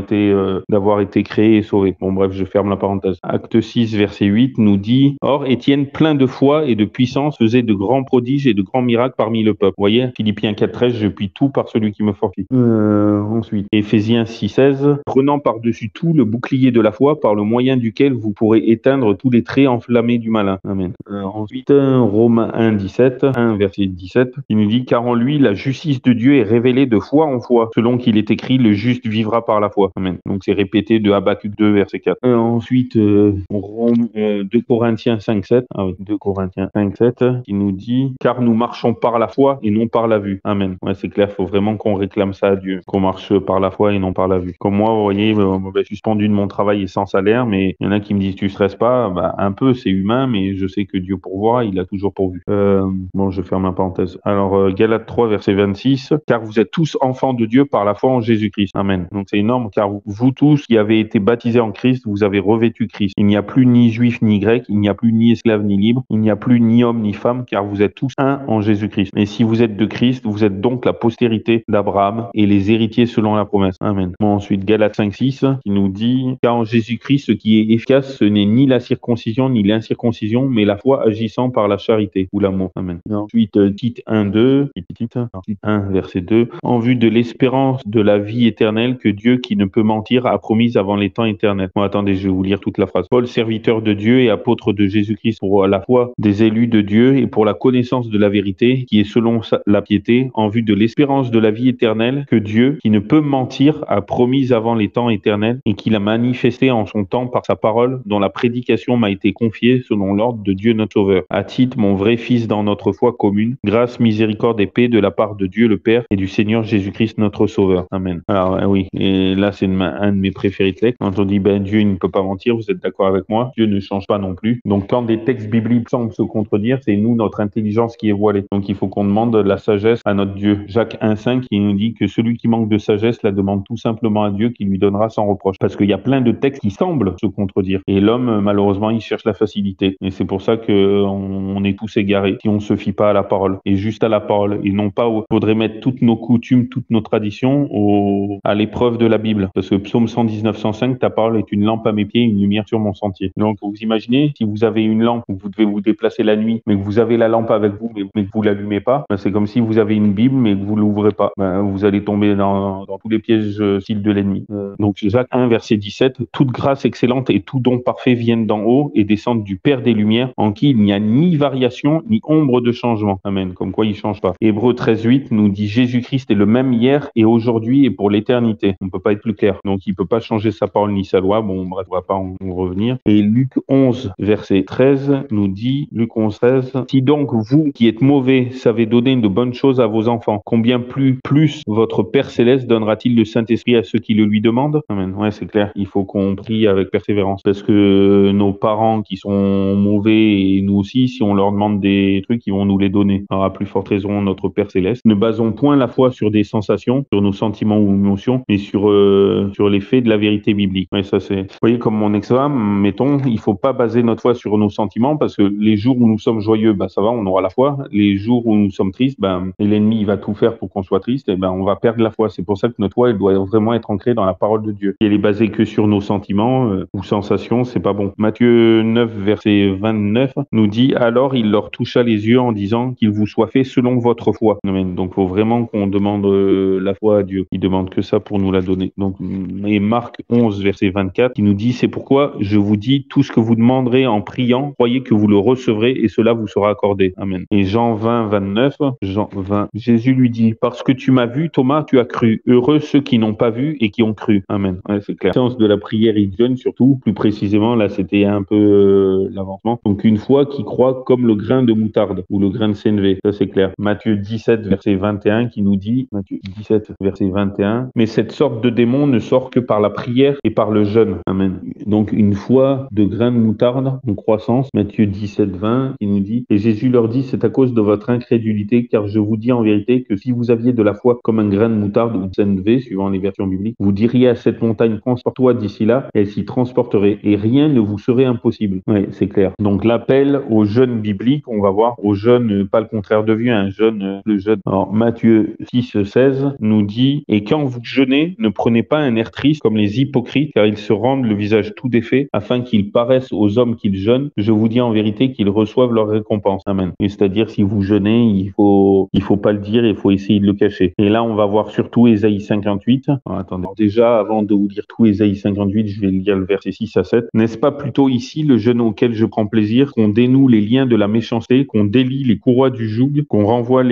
été créé et sauvé. Bon bref, je ferme la parenthèse. Acte 6, verset 8 nous dit, or Étienne plein de foi et de puissance faisait de grands prodiges et de grands miracles parmi le peuple. Vous voyez, Philippiens 4:13, je puis tout par celui qui me fortifie. Ensuite, Éphésiens 6:16, prenant par-dessus tout le bouclier de la foi par le moyen duquel vous pourrez éteindre tous les traits enflammés du malin. Amen. Ensuite, Romains 1:17, 1 verset 17, qui nous dit, car en lui la justice de Dieu est révélée de foi en foi, selon qu'il est écrit, le juste vivra par la foi. Amen. Donc c'est répété de Habakkuk 2, verset 4. Ensuite, 2 Corinthiens 5:7, 2 Corinthiens 5:7, qui nous dit, car nous marchons par la foi et non par la vue. Amen. Ouais, c'est clair, il faut vraiment qu'on réclame ça à Dieu, qu'on marche par la foi et non par la vue. Comme moi, vous voyez, je suis suspendu de mon travail et sans salaire, mais il y en a qui me disent, tu stresses pas? Bah, un peu, c'est humain, mais je sais que Dieu pourvoit, il a toujours pourvu. Bon, je ferme ma parenthèse. Alors, Galates 3, verset 26, car vous êtes tous enfants de Dieu par la foi en Jésus-Christ. Amen. Donc c'est énorme, car vous tous qui avez été baptisés en Christ, vous avez revêtu Christ. Il n'y a plus ni juif ni grec, il n'y a plus ni esclave ni libre, il n'y a plus ni homme ni femme, car vous êtes tous un en Jésus-Christ. Et si vous êtes de Christ, vous êtes donc la postérité d'Abraham et les héritiers selon la promesse. Amen. Bon, ensuite, Galates 5:6, qui nous dit, car en Jésus-Christ, ce qui est efficace, ce n'est ni la circoncision ni l'incirconcision, mais la foi agissant par la charité ou l'amour. Amen. Ensuite, Tite 1:2, Tite 1, verset 2, en vue de l'espérance de la vie éternelle que Dieu, qui ne peut mentir, a promise avant les temps éternels. Bon, attendez, je vais vous lire toute la phrase. Paul, serviteur de Dieu et apôtre de Jésus-Christ, pour la foi des élus de Dieu et pour la connaissance de la vérité, qui est selon la piété, en vue de l'espérance de la vie éternelle que Dieu, qui ne peut mentir, a promise avant les temps éternels et qu'il a manifesté en son temps par sa parole, dont la prédication m'a été confiée selon l'ordre de Dieu notre Sauveur. À Tite, mon vrai fils dans notre foi commune, grâce, miséricorde et paix de la part de Dieu le Père et du Seigneur Jésus-Christ notre Sauveur. Amen. Alors oui, et là c'est un de mes préférés textes. Quand on dit Dieu il ne peut pas mentir, vous êtes d'accord avec moi? Dieu ne change pas non plus. Donc quand des textes bibliques semblent se contredire, c'est nous, notre intelligence qui est voilée. Donc il faut qu'on demande la sagesse à notre Dieu. Jacques 1:5 qui nous dit que celui qui manque de sagesse la demande tout simplement à Dieu qui lui donnera sans reproche. Parce qu'il y a plein de textes qui semblent se contredire. Et l'homme, malheureusement, il cherche la facilité. Et c'est pour ça qu'on est tous égarés si on se fie pas à la parole. Et juste à la parole. Et non pas faudrait mettre toutes nos coutumes, toutes nos traditions à l'épreuve de la Bible. Parce que Psaume 119, 105, ta parole est une lampe à mes pieds, une lumière sur mon sentier. Donc vous imaginez, si vous avez une lampe où vous devez vous déplacer la nuit, mais que vous avez la lampe avec vous, mais que vous l'allumez pas, ben c'est comme si vous avez une Bible, mais que vous l'ouvrez pas. Ben, vous allez tomber dans tous les pièges cibles de l'ennemi. Donc Jacques 1, verset 17, toute grâce excellente et tout don parfait viennent d'en haut et descendent du Père des Lumières, en qui il n'y a ni variation, ni ombre de changement. Amen. Comme quoi il change pas. Hébreux 13:8 nous dit Jésus-Christ est le même hier et aujourd'hui et pour l'éternité. On peut pas être plus clair. Donc il peut pas changer sa parole ni sa loi. Bon, bref, on va pas en revenir. Et Luc 11, verset 13 nous dit, Luc 11, 13, si donc vous qui êtes mauvais savez donner de bonnes choses à vos enfants, combien plus votre Père Céleste donnera-t-il le Saint-Esprit à ceux qui le lui demandent? Amen. Ouais, c'est clair. Il faut qu'on prie avec persévérance. Parce que nos parents qui sont mauvais et nous aussi, si on leur demande des trucs, ils vont nous les donner. Alors à plus forte raison, notre Père Céleste. Ne basons point la foi sur des sensations, sur nos sentiments ou émotions, mais sur les faits de la vérité biblique. Ouais, ça c'est. Vous voyez, comme mon ex-femme, mettons, il faut pas baser notre foi sur nos sentiments parce que les jours où nous sommes joyeux, ben ça va, on aura la foi. Les jours où nous sommes tristes, ben l'ennemi il va tout faire pour qu'on soit triste, et ben on va perdre la foi. C'est pour ça que notre foi elle doit vraiment être ancrée dans la parole de Dieu. Si elle est basée que sur nos sentiments ou sensations, c'est pas bon. Matthieu 9 verset 29 nous dit alors il leur toucha les yeux en disant qu'il vous soit fait selon votre foi. Amen. Donc faut vraiment qu'on demande la foi à Dieu. Il demande que ça pour nous la donner. Donc et Marc 11 verset 24 qui nous dit c'est pourquoi je vous dis, tout ce que vous demanderez en priant, croyez que vous le recevrez et cela vous sera accordé. Amen. Et Jean 20, 29, Jean 20, Jésus lui dit, parce que tu m'as vu, Thomas, tu as cru. Heureux ceux qui n'ont pas vu et qui ont cru. Amen. Ouais, c'est clair. Sens de la prière, il jeûne surtout. Plus précisément, là, c'était un peu l'avancement. Donc, une foi qui croit comme le grain de moutarde ou le grain de sénévé. Ça, c'est clair. Matthieu 17, verset 21, qui nous dit, Matthieu 17, verset 21, mais cette sorte de démon ne sort que par la prière et par le jeûne. Amen. Donc, une foi de grain de moutarde en croissance. Matthieu 17, 20, qui nous dit, et Jésus leur dit, c'est à cause de votre incrédulité, car je vous dis en vérité que si vous aviez de la foi comme un grain de moutarde ou de sénévé, suivant les versions bibliques, vous diriez à cette montagne, transporte-toi d'ici là, et elle s'y transporterait, et rien ne vous serait impossible. Oui, c'est clair. Donc l'appel au jeûne biblique, on va voir, au jeûne, pas le contraire de vieux, un jeûne, le jeûne. Alors Matthieu 6, 16 nous dit, et quand vous jeûnez, ne prenez pas un air triste comme les hypocrites, car ils se rendent le visage tout défait, afin qu'ils paraissent aux hommes qu'ils jeûnent. Je vous dis en vérité qu'ils reçoivent leur récompense. Amen. Et c'est-à-dire, si vous jeûnez, il faut pas le dire, il faut essayer de le cacher. Et là, on va voir surtout Ésaïe 58. Alors, attendez. Alors, déjà, avant de vous lire tout Ésaïe 58, je vais lire le verset 6 à 7. N'est-ce pas plutôt ici le jeûne auquel je prends plaisir, qu'on dénoue les liens de la méchanceté, qu'on délie les courroies du joug, qu'on renvoie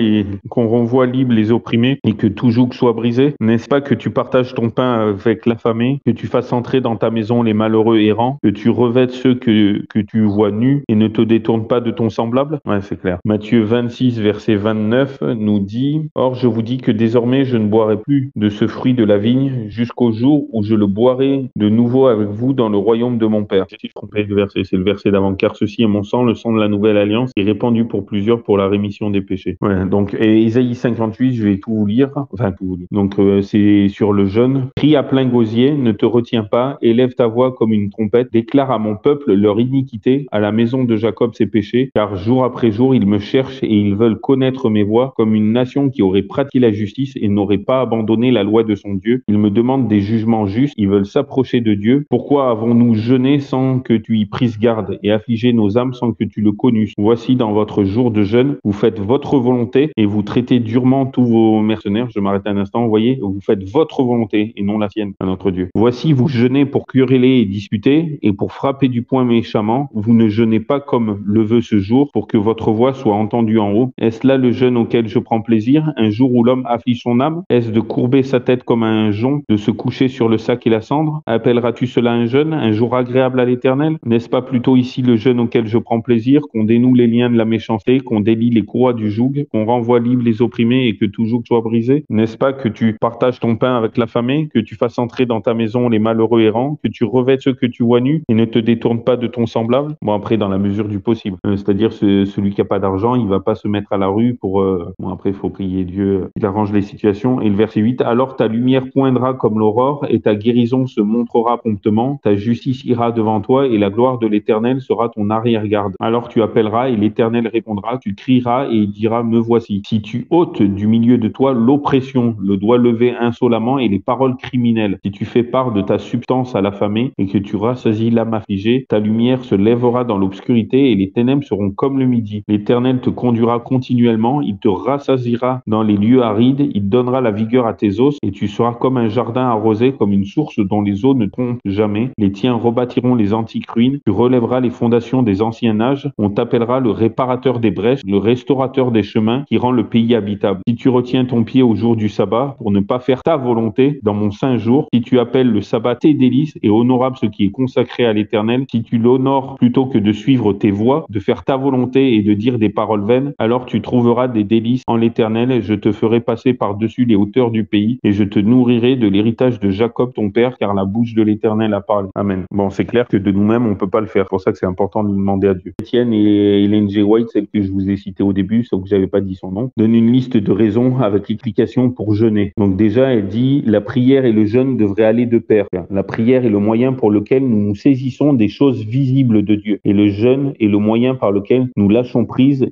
libres les opprimés et que tout joug soit brisé? N'est-ce pas que tu partages ton pain avec l'affamé, que tu fasses entrer dans ta maison les malheureux errants, que tu revêtes ceux que tu vois nus et ne te détournes pas de ton semblable? Ouais, c'est clair. Matthieu 26, verset 29 nous dit, or je vous dis que désormais je ne boirai plus de ce fruit de la vigne jusqu'au jour où je le boirai de nouveau avec vous dans le royaume de mon Père. Si je trompais le verset, c'est le verset d'avant. Car ceci est mon sang, le sang de la nouvelle alliance, qui est répandu pour plusieurs pour la rémission des péchés. Ouais, donc Ésaïe 58, je vais tout vous lire. Enfin, tout vous lire. Donc c'est sur le jeûne. Crie à plein gosier, ne te retiens pas, élève ta voix comme une trompette, déclare à mon peuple leur iniquité, à la maison de Jacob ses péchés, car jour après jour ils me cherchent et ils veulent connaître mes voies, comme une nation qui aurait pratiqué la justice et n'aurait pas abandonné la loi de son Dieu. Ils me demandent des jugements justes, ils veulent s'approcher de Dieu. Pourquoi avons-nous jeûné sans que tu y prises garde et affligé nos âmes sans que tu le connusses? Voici dans votre jour de jeûne, vous faites votre volonté et vous traitez durement tous vos mercenaires. Je m'arrête un instant, vous voyez, vous faites votre volonté et non la sienne à notre Dieu. Voici, vous jeûnez pour quereller et disputer et pour frapper du poing méchamment. Vous ne jeûnez pas comme le veut ce jour pour que votre voix soit entendue en haut. Est-ce là le jeûne auquel je prends plaisir, un jour où l'homme afflige son âme? Est-ce de courber sa tête comme un jonc, de se coucher sur le sac et la cendre? Appelleras-tu cela un jeûne, un jour agréable à l'Éternel? N'est-ce pas plutôt ici le jeûne auquel je prends plaisir, qu'on dénoue les liens de la méchanceté, qu'on délie les courroies du joug, qu'on renvoie libres les opprimés et que tout joug soit brisé? N'est-ce pas que tu partages ton pain avec l'affamé, que tu fasses entrer dans ta maison les malheureux errants, que tu revêtes ceux que tu vois nus et ne te détournes pas de ton semblable? Bon, après, dans la mesure du possible. C'est-à-dire, celui qui n'a pas d'argent, il va pas se mettre à la rue pour... Bon, après, il faut prier Dieu, il arrange les situations. Et le verset 8, alors ta lumière poindra comme l'aurore et ta guérison se montrera promptement, ta justice ira devant toi et la gloire de l'Éternel sera ton arrière-garde. Alors tu appelleras et l'Éternel répondra, tu crieras et il dira, me voici. Si tu ôtes du milieu de toi l'oppression, le doigt levé insolemment et les paroles criminelles, si tu fais part de ta substance à l'affamé et que tu rassasies l'âme affligée, ta lumière se lèvera dans l'obscurité et les ténèbres seront comme le midi. L'Éternel te conduira continuellement, il te rassasiera dans les lieux arides, il donnera la vigueur à tes os et tu seras comme un jardin arrosé, comme une source dont les eaux ne trompent jamais. Les tiens rebâtiront les antiques ruines, tu relèveras les fondations des anciens âges, on t'appellera le réparateur des brèches, le restaurateur des chemins qui rend le pays habitable. Si tu retiens ton pied au jour du sabbat pour ne pas faire ta volonté dans mon saint jour, si tu appelles le sabbat tes délices et honorable ce qui est consacré à l'Éternel, si tu l'honores plutôt que de suivre tes voies, de faire ta volonté et de dire des paroles vaines, alors tu trouveras des délices en l'Éternel et je te ferai passer par-dessus les hauteurs du pays et je te nourrirai de l'héritage de Jacob ton père, car la bouche de l'Éternel a parlé. Amen. Bon, c'est clair que de nous-mêmes, on peut pas le faire. C'est pour ça que c'est important de nous demander à Dieu. Étienne et Ellen G. White, celle que je vous ai citée au début, sauf que j'avais pas dit son nom, donne une liste de raisons avec l'explication pour jeûner. Donc déjà, elle dit, la prière et le jeûne devraient aller de pair. La prière est le moyen pour lequel nous nous saisissons des choses visibles de Dieu. Et le jeûne est le moyen par lequel nous lâchons prise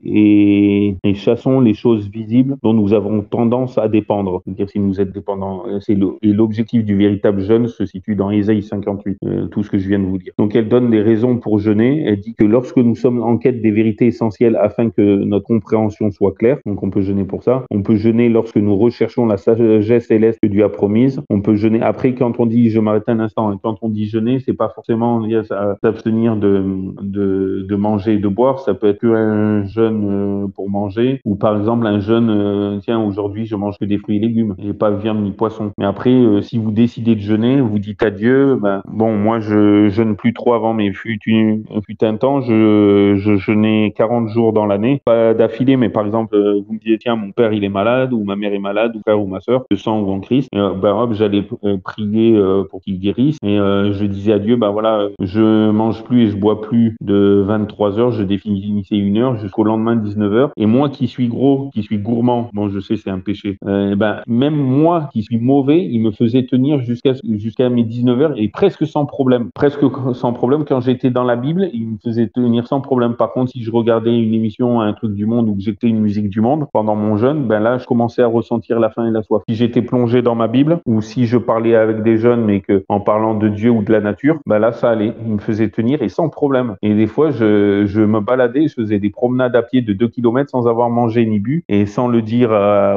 et chassons les choses visibles dont nous avons tendance à dépendre. C'est-à-dire si nous êtes dépendants, et l'objectif du véritable jeûne se situe dans Ésaïe 58, tout ce que je viens de vous dire. Donc elle donne des raisons pour jeûner. Elle dit que lorsque nous sommes en quête des vérités essentielles afin que notre compréhension soit claire, donc on peut jeûner pour ça. On peut jeûner lorsque nous recherchons la sagesse céleste que Dieu a promise. On peut jeûner après quand on dit, je m'arrête un instant, quand on dit jeûner, c'est pas forcément forcément dire s'abstenir de manger et de boire. Ça peut être un jeûne pour manger, ou par exemple un jeûne, tiens, aujourd'hui je mange que des fruits et légumes, et pas viande ni poisson. Mais après, si vous décidez de jeûner, vous dites adieu, ben, bon, moi je jeûne plus trop avant, mais fut un temps, je jeûnais 40 jours dans l'année, pas d'affilée, mais par exemple, vous me disiez, tiens, mon père il est malade, ou ma mère est malade, ou frère ou ma sœur, de sang ou en Christ, et, ben hop, j'allais prier pour qu'il guérisse, et je disais à Dieu, ben voilà, je mange plus et je bois plus de 23 heures, je définissais une heure jusqu'au lendemain de 19 heures, et moi qui suis gros, qui suis gourmand, bon je sais c'est un péché, ben même moi qui suis mauvais, il me faisait tenir jusqu'à mes 19 heures, et presque sans problème. Quand j'étais dans la Bible, il me faisait tenir sans problème. Par contre, si je regardais une émission, un truc du monde, ou que j'écoutais une musique du monde pendant mon jeûne, ben là je commençais à ressentir la faim et la soif. Si j'étais plongé dans ma Bible, ou si je parlais avec des jeunes mais que en parlant de Dieu ou de la nature, ben là ça allait, il me faisait tenir et sans problème. Et des fois je me baladais, je faisais des promenades à pied de 2 kilomètres sans avoir mangé ni bu, et sans le dire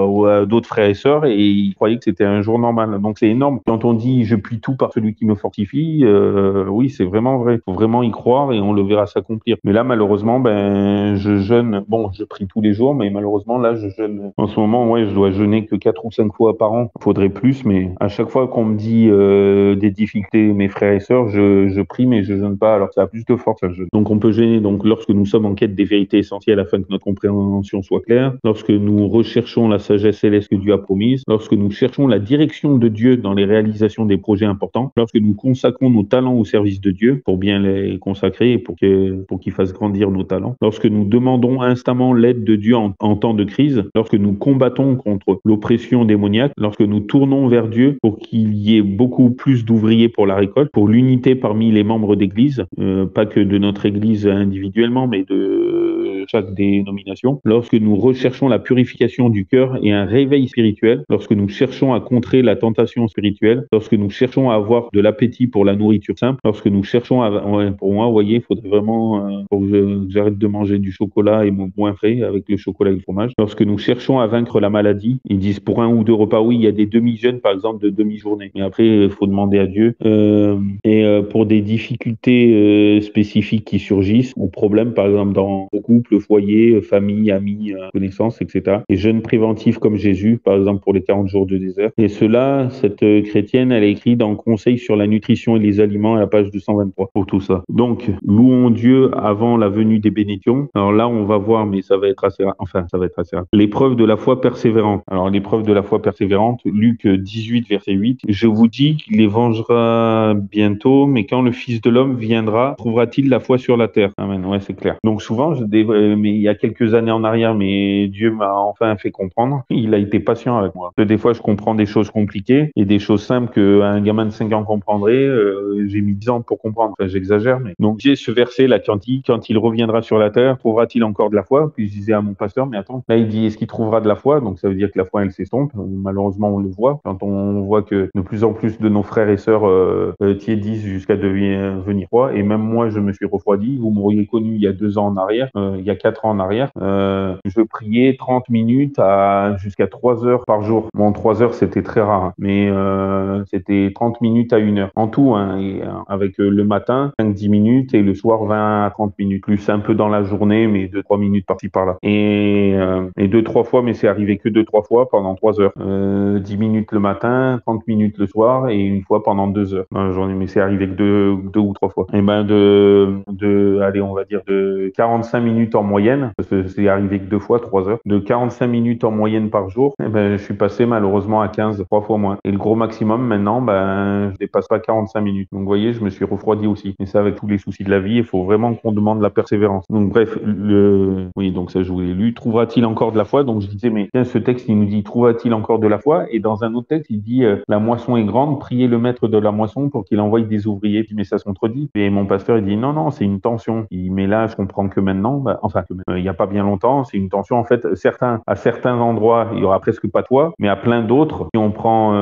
à d'autres frères et sœurs, et ils croyaient que c'était un jour normal. Donc c'est énorme. Quand on dit je puis tout par celui qui me fortifie, oui, c'est vraiment vrai. Faut vraiment y croire, et on le verra s'accomplir. Mais là, malheureusement, ben, je jeûne. Bon, je prie tous les jours, mais malheureusement, là, je jeûne. En ce moment, ouais, je dois jeûner que 4 ou 5 fois par an. Faudrait plus, mais à chaque fois qu'on me dit des difficultés, mes frères et sœurs, je prie, mais je jeûne pas. Alors ça a plus de force, à jeûne. Donc on peut jeûner donc lorsque nous sommes en quête des vérités essentielles afin que notre compréhension soit claire, lorsque nous recherchons la sagesse céleste que Dieu a promise, lorsque nous cherchons la direction de Dieu dans les réalisations des projets importants, lorsque nous consacrons nos talents au service de Dieu pour bien les consacrer et pour qu'il fasse grandir nos talents, lorsque nous demandons instamment l'aide de Dieu en temps de crise, lorsque nous combattons contre l'oppression démoniaque, lorsque nous tournons vers Dieu pour qu'il y ait beaucoup plus d'ouvriers pour la récolte, pour l'unité parmi les membres d'église, pas que de notre église individuellement, mais de chaque dénomination, lorsque nous recherchons la purification du cœur et un réveil spirituel, lorsque nous cherchons à contrer la tentation spirituelle, lorsque nous cherchons à avoir de l'appétit pour la nourriture simple, lorsque nous cherchons à, ouais, pour moi, vous voyez, il faudrait vraiment faut que j'arrête de manger du chocolat et mon moins frais avec le chocolat et le fromage. Lorsque nous cherchons à vaincre la maladie, ils disent pour 1 ou 2 repas, oui, il y a des demi-jeûnes par exemple de demi-journée, mais après il faut demander à Dieu. Pour des difficultés spécifiques qui surgissent, ou problèmes par exemple dans le couple, foyer, famille, amis, connaissances, etc. Et jeûnes préventifs comme Jésus, par exemple pour les 40 jours de désert. Et cela, cette chrétienne, elle a écrit dans Conseil sur la nutrition et les aliments à la page 223 pour tout ça. Donc, louons Dieu avant la venue des bénédictions. Alors là, on va voir, mais ça va être assez rare. Enfin, ça va être assez rare. L'épreuve de la foi persévérante. Alors, l'épreuve de la foi persévérante, Luc 18, verset 8. Je vous dis qu'il les vengera bientôt, mais quand le Fils de l'homme viendra, trouvera-t-il la foi sur la terre? Amen. Ouais, c'est clair. Donc souvent, mais il y a quelques années en arrière, mais Dieu m'a enfin fait comprendre. Il a été patient avec moi. Des fois, je comprends des choses compliquées et des choses simples qu'un gamin de 5 ans comprendrait. J'ai mis 10 ans pour comprendre. Enfin, j'exagère, mais donc j'ai ce verset là quand il reviendra sur la terre, trouvera-t-il encore de la foi? Puis je disais à mon pasteur, mais attends, là il dit est-ce qu'il trouvera de la foi? Donc ça veut dire que la foi elle s'estompe. Malheureusement, on le voit quand on voit que de plus en plus de nos frères et sœurs tiédissent jusqu'à devenir froids. Et même moi, je me suis refroidi. Vous m'auriez connu il y a 2 ans en arrière, il y a 4 ans en arrière. Je priais 30 minutes jusqu'à 3 heures par jour. Bon, 3 heures, c'était très rare, hein, mais c'était 30 minutes à 1 heure. En tout, hein, avec le matin, 5-10 minutes, et le soir, 20 à 30 minutes. Plus un peu dans la journée, mais 2-3 minutes par-ci par-là. Et 2-3 fois, mais c'est arrivé que 2-3 fois pendant 3 heures. 10 minutes le matin, 30 minutes le soir, et une fois pendant 2 heures dans la journée. Mais c'est arrivé que 2 ou 3 fois. Et ben allez, on va dire de 45 minutes en moyenne, parce que c'est arrivé que 2 fois, 3 heures. De 45 minutes en moyenne par jour, et ben je suis passé malheureusement à 15, 3 fois moins. Et le gros maximum maintenant, ben je dépasse pas 45 minutes. Donc vous voyez, je me suis refroidi aussi. Et ça, avec tous les soucis de la vie, il faut vraiment qu'on demande la persévérance. Donc bref, oui, donc ça je vous l'ai lu. Trouvera-t-il encore de la foi? Donc je disais, mais tiens, ce texte il nous dit trouvera-t-il encore de la foi? Et dans un autre texte, il dit la moisson est grande, priez le maître de la moisson pour qu'il envoie des ouvriers. Puis mais ça se contredit. Et mon pasteur il dit non, c'est une tension. Il dit mais là je comprends que maintenant, enfin, il n'y a pas bien longtemps, c'est une tension, en fait, à certains endroits, il y aura presque pas de toit, mais à plein d'autres, si on prend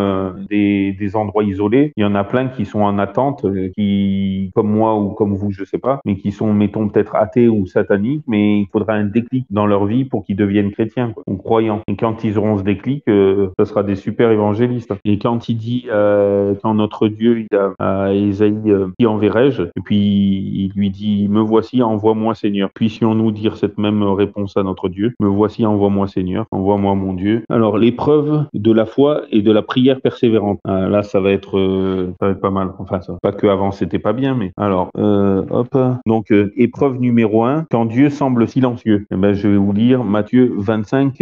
des endroits isolés, il y en a plein qui sont en attente, qui, comme moi ou comme vous, je sais pas, mais qui sont, mettons, peut-être athées ou sataniques, mais il faudra un déclic dans leur vie pour qu'ils deviennent chrétiens, quoi, ou croyants. Et quand ils auront ce déclic, ça sera des super évangélistes. Et quand il dit, quand notre Dieu, il a à Ésaïe, qui enverrai-je? Et puis il lui dit, me voici, envoie-moi Seigneur. Puissions-nous dire cette même réponse à notre Dieu, me voici, envoie-moi Seigneur, envoie-moi mon Dieu. Alors l'épreuve de la foi et de la prière persévérante. Là, ça va être pas mal. Enfin, ça, pas que avant c'était pas bien, mais alors, hop. Donc épreuve numéro 1, quand Dieu semble silencieux. Eh ben, je vais vous lire Matthieu 25,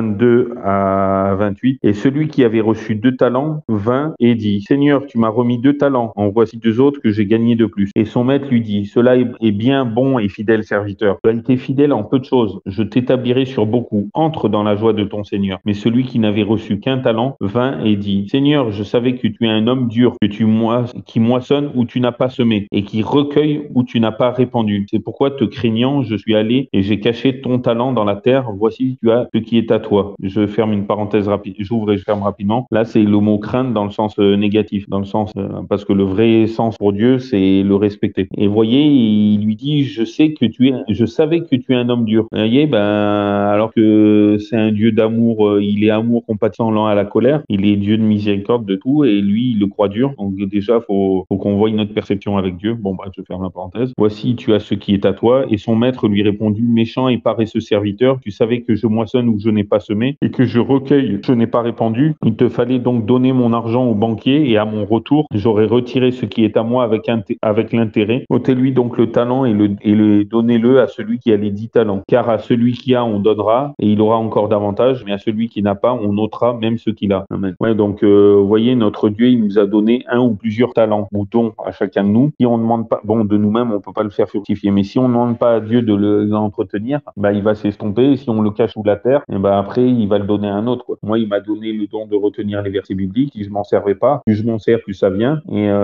22 à 28. Et celui qui avait reçu 2 talents vint et dit, Seigneur, tu m'as remis 2 talents. En voici 2 autres que j'ai gagnés de plus. Et son maître lui dit, cela est bien bon et fidèle serviteur. Tu as été fidèle en peu de choses. Je t'établirai sur beaucoup. Entre dans la joie de ton Seigneur. Mais celui qui n'avait reçu qu'un talent vint et dit, Seigneur, je savais que tu es un homme dur, que qui moissonne où tu n'as pas semé et qui recueille où tu n'as pas répandu. C'est pourquoi, te craignant, je suis allé et j'ai caché ton talent dans la terre. Voici, tu as ce qui est à toi. Je ferme une parenthèse rapide, j'ouvre et je ferme rapidement. Là, c'est le mot crainte dans le sens négatif, dans le sens parce que le vrai sens pour Dieu, c'est le respecter. Et voyez, il lui dit, je savais que tu es un homme dur. Vous voyez, ben alors que c'est un Dieu d'amour, il est amour compatissant, lent à la colère, il est Dieu de miséricorde de tout, et lui, il le croit dur. Donc déjà, faut qu'on voie notre perception avec Dieu. Bon, bref, je ferme la parenthèse. Voici, tu as ce qui est à toi. Et son maître lui répondit, méchant et paresseux serviteur, tu savais que je moissonne où je n'ai pas semé, et que je recueille, je n'ai pas répandu. Il te fallait donc donner mon argent au banquier, et à mon retour, j'aurais retiré ce qui est à moi avec l'intérêt. Ôtez-lui donc le talent et donnez-le à celui qui a les 10 talents. Car à celui qui a, on donnera, et il aura encore davantage, mais à celui qui n'a pas, on ôtera même ce qu'il a. Amen. Ouais, donc, vous voyez, notre Dieu, il nous a donné un ou plusieurs talents, ou dons à chacun de nous. Si on ne demande pas, bon, de nous-mêmes, on peut pas le faire fructifier, mais si on ne demande pas à Dieu de l'entretenir, bah, il va s'estomper. Et si on le cache sous la terre, et bah, après, il va le donner à un autre, quoi. Moi, il m'a donné le don de retenir les versets bibliques. Si je m'en servais pas, plus je m'en sers, plus ça vient.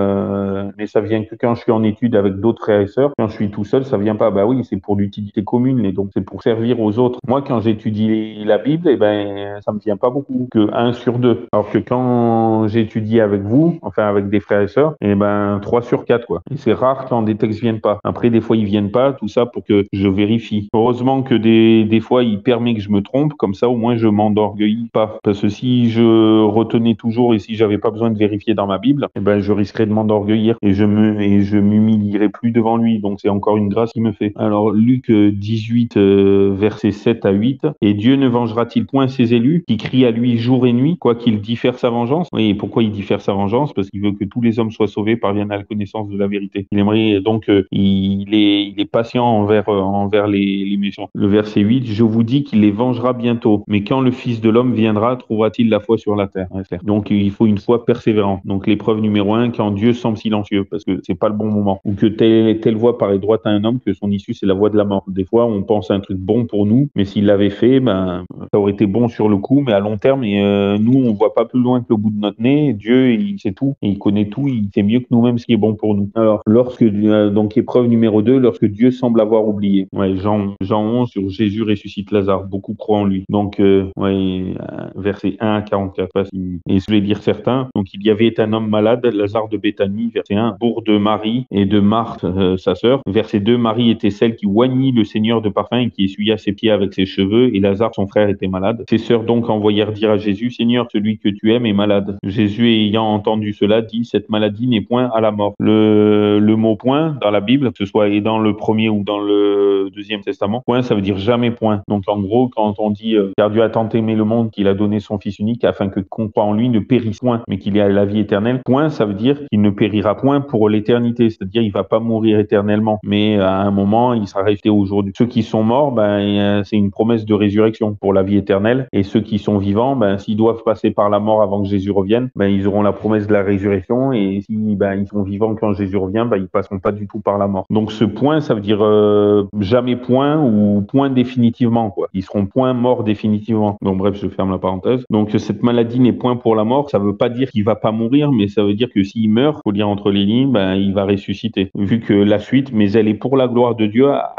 Mais ça vient que quand je suis en étude avec d'autres frères et sœurs. Quand je suis tout seul, ça vient pas. Bah oui, c'est pour l'utilité commune, les dons. C'est pour servir aux autres. Moi, quand j'étudie la Bible, eh ben, ça me vient pas beaucoup, que 1 sur 2. Alors que quand j'étudie avec vous, enfin avec des frères et sœurs, eh ben 3 sur 4, quoi. Et c'est rare quand des textes viennent pas. Après, des fois, ils viennent pas, tout ça pour que je vérifie. Heureusement que des fois, il permet que je me trompe, comme ça, au moins, je m'endorgueillis pas. Parce que si je retenais toujours et si j'avais pas besoin de vérifier dans ma Bible, eh ben, je risquerais de m'endorgueillir et je m'humilierais plus devant lui. Donc, c'est encore une grâce qu'il me fait. Alors, Luc 18, versets 7 à 8. Et Dieu ne vengera-t-il point ses élus qui crient à lui jour et nuit, quoi qu'il diffère sa vengeance? Oui, et pourquoi il diffère sa vengeance? Parce qu'il veut que tous les hommes soient sauvés, parviennent à la connaissance de la vérité. Il aimerait donc, il est patient envers les méchants. Le verset 8, je vous dis qu'il les vengera bientôt. Mais quand le Fils de l'homme viendra, trouvera-t-il la foi sur la terre? Ouais, donc, il faut une foi persévérante. Donc, l'épreuve numéro 1, quand Dieu semble silencieux, parce que c'est pas le bon moment. Ou que telle voie paraît droite à un homme, que son issue, c'est la voie de la mort. Des fois, on pense à un truc bon pour nous, mais s'il l'avait fait, ben, ça aurait été bon sur le coup, mais à long terme, nous, on voit pas plus loin que le bout de notre nez. Dieu, il sait tout, et il connaît tout, il sait mieux que nous-mêmes ce qui est bon pour nous. Alors, donc épreuve numéro 2, lorsque Dieu semble avoir oublié. Ouais, Jean 11 sur Jésus ressuscite Lazare. Beaucoup croient en lui. Donc, verset 1 à 44. Et je vais lire certains. Donc, il y avait un homme malade, Lazare de Béthanie, verset 1, bourg de Marie et de Marthe, sa sœur. Verset 2, Marie était celle qui oignit le Seigneur de parfum et qui essuya ses pieds avec ses cheveux, et Lazare, son frère, était malade. Ses sœurs donc envoyèrent dire à Jésus, Seigneur, celui que tu aimes est malade. Jésus, ayant entendu cela, dit, cette maladie n'est point à la mort. Le mot point dans la Bible, que ce soit et dans le premier ou dans le deuxième testament, point, ça veut dire jamais point. Donc en gros, quand on dit car Dieu a tant aimé le monde qu'il a donné son Fils unique afin que qu'on croit en lui ne périsse point, mais qu'il ait la vie éternelle, point, ça veut dire qu'il ne périra point pour l'éternité, c'est-à-dire il va pas mourir éternellement, mais à un moment, il sera resté aujourd'hui. Ceux qui sont morts, ben, c'est une promesse de résurrection pour la vie éternelle, et ceux qui sont vivants, ben, s'ils doivent passer par la mort avant que Jésus revienne, ben, ils auront la promesse de la résurrection, et si ben, ils sont vivants quand Jésus revient, ben, ils passeront pas du tout par la mort. Donc ce point, ça veut dire jamais point ou point définitivement, quoi. Ils seront point morts définitivement. Donc bref, je ferme la parenthèse. Donc cette maladie n'est point pour la mort, ça veut pas dire qu'il va pas mourir, mais ça veut dire que s'il meurt, faut lire entre les lignes, ben, il va ressusciter. Vu que la suite, mais elle est pour la gloire de Dieu, alors, afin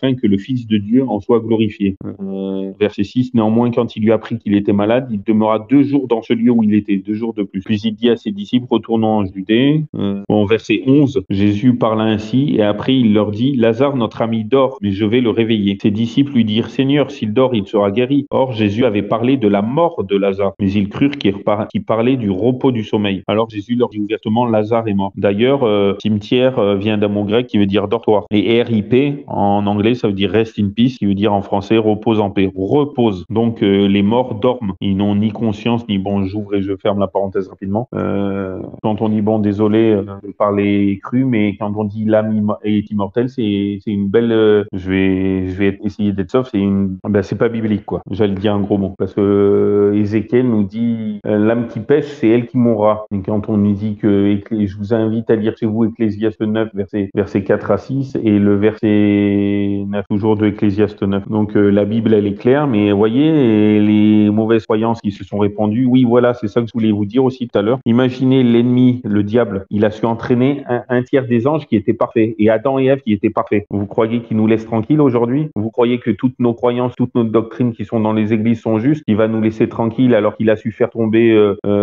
afin que le Fils de Dieu en soit glorifié. Verset 6, néanmoins, quand il lui apprit qu'il était malade, il demeura 2 jours dans ce lieu où il était, 2 jours de plus. Puis il dit à ses disciples, retournons en Judée. Verset 11, Jésus parla ainsi, et après il leur dit, Lazare, notre ami, dort, mais je vais le réveiller. Ses disciples lui dirent, Seigneur, s'il dort, il sera guéri. Or, Jésus avait parlé de la mort de Lazare, mais ils crurent qu'il parlait du repos du sommeil. Alors Jésus leur dit ouvertement, Lazare est mort. D'ailleurs, cimetière vient d'un mot grec qui veut dire dortoir. Et RIP, en anglais, ça veut dire rest in peace, qui veut dire en français repose en paix. Repose. Donc les morts dorment. Ils n'ont ni conscience, ni bon, j'ouvre et je ferme la parenthèse rapidement. Quand on dit bon, désolé de parler cru, mais quand on dit l'âme est immortelle, c'est une belle. Je vais essayer d'être soft. C'est pas biblique quoi. J'allais dire un gros mot parce que Ézéchiel nous dit l'âme qui pêche, c'est elle qui mourra. Et quand on nous dit que je vous invite à lire chez vous Ecclésiaste 9, verset 4 à 6 et le verset 9 toujours de Ecclésiaste 9. Donc la Bible elle est claire, mais vous voyez les mauvaises croyances qui se sont répandues. Oui, voilà, c'est ça que je voulais vous dire aussi tout à l'heure. Imaginez l'ennemi, le diable, il a su entraîner un tiers des anges qui étaient parfaits et Adam et Ève qui étaient parfaits. Vous croyez qu'il nous laisse tranquilles aujourd'hui? Vous croyez que toutes nos croyances, toutes nos doctrines qui sont dans les églises sont justes? Il va nous laisser tranquilles alors qu'il a su faire tomber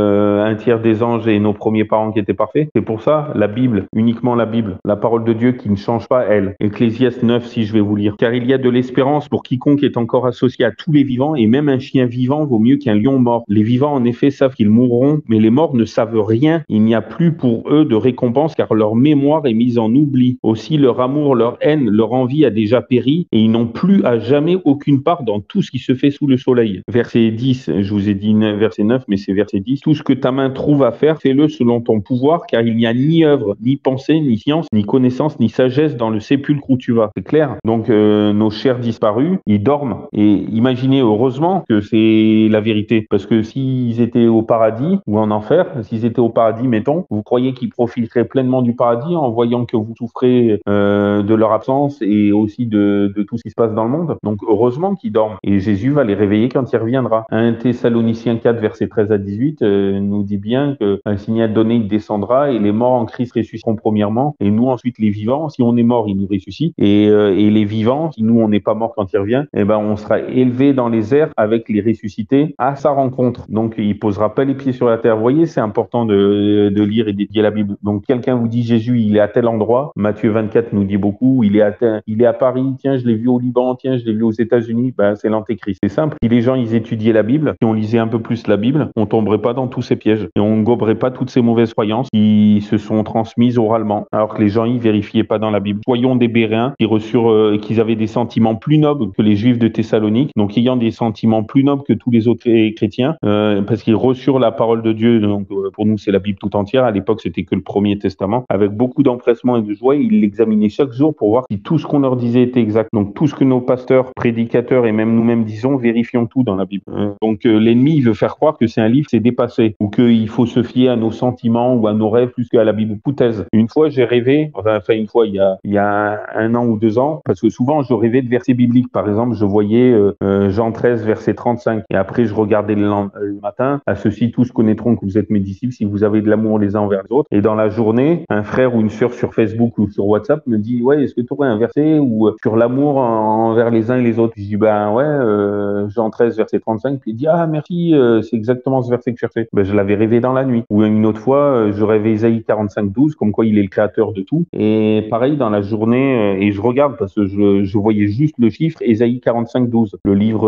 un tiers des anges et nos premiers parents qui étaient parfaits? C'est pour ça la Bible, uniquement la Bible, la parole de Dieu qui ne change pas elle. Ecclésiaste 9, si je vais vous lire. Car il y a de l'espérance pour quiconque est encore associé à tous les vivants, et même un chien vivant vaut mieux qu'un lion mort. Les vivants en effet savent qu'ils mourront, mais les morts ne savent rien. Il n'y a plus pour eux de récompense car leur mémoire est mise en oubli. Aussi leur amour, leur haine, leur envie a déjà péri et ils n'ont plus à jamais aucune part dans tout ce qui se fait sous le soleil. Verset 10, je vous ai dit verset 9, mais c'est verset 10. Tout ce que ta main trouve à faire, fais-le selon ton pouvoir, car il n'y a ni œuvre, ni pensée, ni science, ni connaissance, ni sagesse dans le sépulcre où tu vas. C'est clair. Donc nos chers disparus, ils dorment. Et imaginez heureusement que c'est la vérité. Parce que s'ils étaient au paradis ou en enfer, s'ils étaient au paradis, mettons, vous croyez qu'ils profiteraient pleinement du paradis en voyant que vous souffrez de leur absence et aussi de tout ce qui se passe dans le monde? Donc heureusement qu'ils dorment. Et Jésus va les réveiller quand il reviendra. 1 Thessaloniciens 4, versets 13 à 18, nous dit bien qu'un signal donné, il descendra et les morts en Christ ressusciteront premièrement. Et nous ensuite les vivants, si on est mort, il nous ressuscite. Et les vivants, si nous on n'est pas mort quand il revient, eh ben on sera élevés dans les airs avec les ressuscités à sa rencontre. Donc il posera pas les pieds sur la terre. Vous voyez, c'est important de lire et d'étudier la Bible. Donc quelqu'un vous dit Jésus, il est à tel endroit. Matthieu 24 nous dit beaucoup. Il est à Paris. Tiens, je l'ai vu au Liban. Tiens, je l'ai vu aux États-Unis. Ben c'est l'antéchrist. C'est simple. Si les gens ils étudiaient la Bible, si on lisait un peu plus la Bible, on tomberait pas dans tous ces pièges et on goberait pas toutes ces mauvaises croyances qui se sont transmises oralement, alors que les gens ils vérifiaient pas dans la Bible. Soyons des Béréens qui reçurent qu'ils avaient des sentiments plus nobles que les Juifs de Thessalonique, donc ayant des sentiments plus nobles que tous les autres chrétiens, parce qu'ils reçurent la parole de Dieu. Donc pour nous c'est la Bible tout entière. À l'époque c'était que le Premier Testament, avec beaucoup d'empressement et de joie. Ils l'examinaient chaque jour pour voir si tout ce qu'on leur disait était exact. Donc tout ce que nos pasteurs, prédicateurs et même nous-mêmes disons, vérifions tout dans la Bible. Donc l'ennemi il veut faire croire que c'est un livre c'est dépassé ou qu'il faut se fier à nos sentiments ou à nos rêves plus qu'à la Bible. Foutaise. Une fois j'ai rêvé, enfin une fois il y a 1 an ou 2 ans, parce que souvent je rêvais de versets bibliques. Par exemple, je voyais Jean 13 verset 35 et après je regardais le matin, à ceux-ci tous connaîtront que vous êtes mes disciples si vous avez de l'amour les uns envers les autres. Et dans la journée, un frère ou une sœur sur Facebook ou sur WhatsApp me dit ouais, est-ce que tu aurais un verset ou sur l'amour envers les uns et les autres? Je dis ben ouais, Jean 13 verset 35. Puis il dit ah merci, c'est exactement ce verset que je cherchais. Ben je l'avais rêvé dans la nuit. Ou une autre fois, je rêvais Isaïe 45:12 comme quoi il est le créateur de tout. Et pareil dans la journée, et je regarde parce que je voyais juste le chiffre Isaïe 45:12, le livre,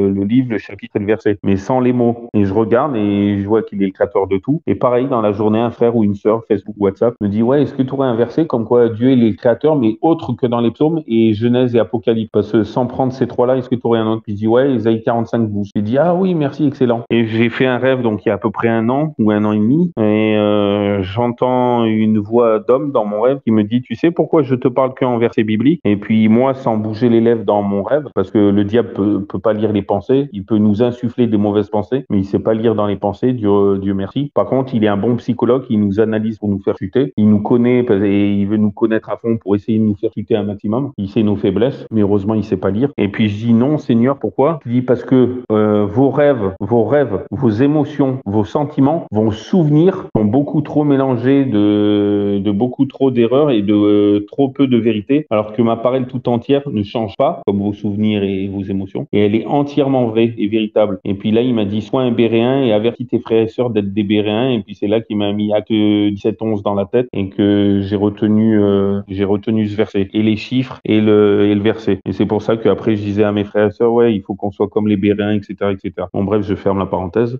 le chapitre et le verset, mais sans les mots. Et je regarde et je vois qu'il est le créateur de tout. Et pareil dans la journée, un frère ou une sœur Facebook, WhatsApp me dit ouais, est-ce que tu aurais un verset comme quoi Dieu est le créateur, mais autre que dans les psaumes et Genèse et Apocalypse? Parce que sans prendre ces trois-là, est-ce que tu aurais un autre? Puis je dis ouais, Isaïe 45:12. J'ai dit ah oui, merci, excellent. Et j'ai fait un rêve donc il y a à peu près 1 an ou 1 an et demi, et j'entends une voix d'homme dans mon rêve qui me dit tu sais pourquoi je te parle qu'en verset biblique? Et puis moi, sans bouger les lèvres dans mon rêve, parce que le diable peut pas lire les pensées, il peut nous insuffler des mauvaises pensées, mais il sait pas lire dans les pensées, Dieu merci. Par contre, il est un bon psychologue, il nous analyse pour nous faire chuter, il nous connaît et il veut nous connaître à fond pour essayer de nous faire chuter un maximum. Il sait nos faiblesses, mais heureusement il sait pas lire. Et puis je dis non Seigneur, pourquoi? Je dis parce que vos rêves, vos émotions, vos sentiments, vos souvenirs sont beaucoup trop mélangés de beaucoup trop d'erreurs et de trop peu de vérité, alors que ma parole tout tout entière ne change pas, comme vos souvenirs et vos émotions, et elle est entièrement vraie et véritable. Et puis là, il m'a dit, sois un Béréen et avertis tes frères et sœurs d'être des Béréens. Et puis c'est là qu'il m'a mis Acte 17-11 dans la tête et que j'ai retenu ce verset et les chiffres et le verset. Et c'est pour ça qu'après, je disais à mes frères et sœurs, ouais, il faut qu'on soit comme les Béréens, etc., etc. Bon, bref, je ferme la parenthèse.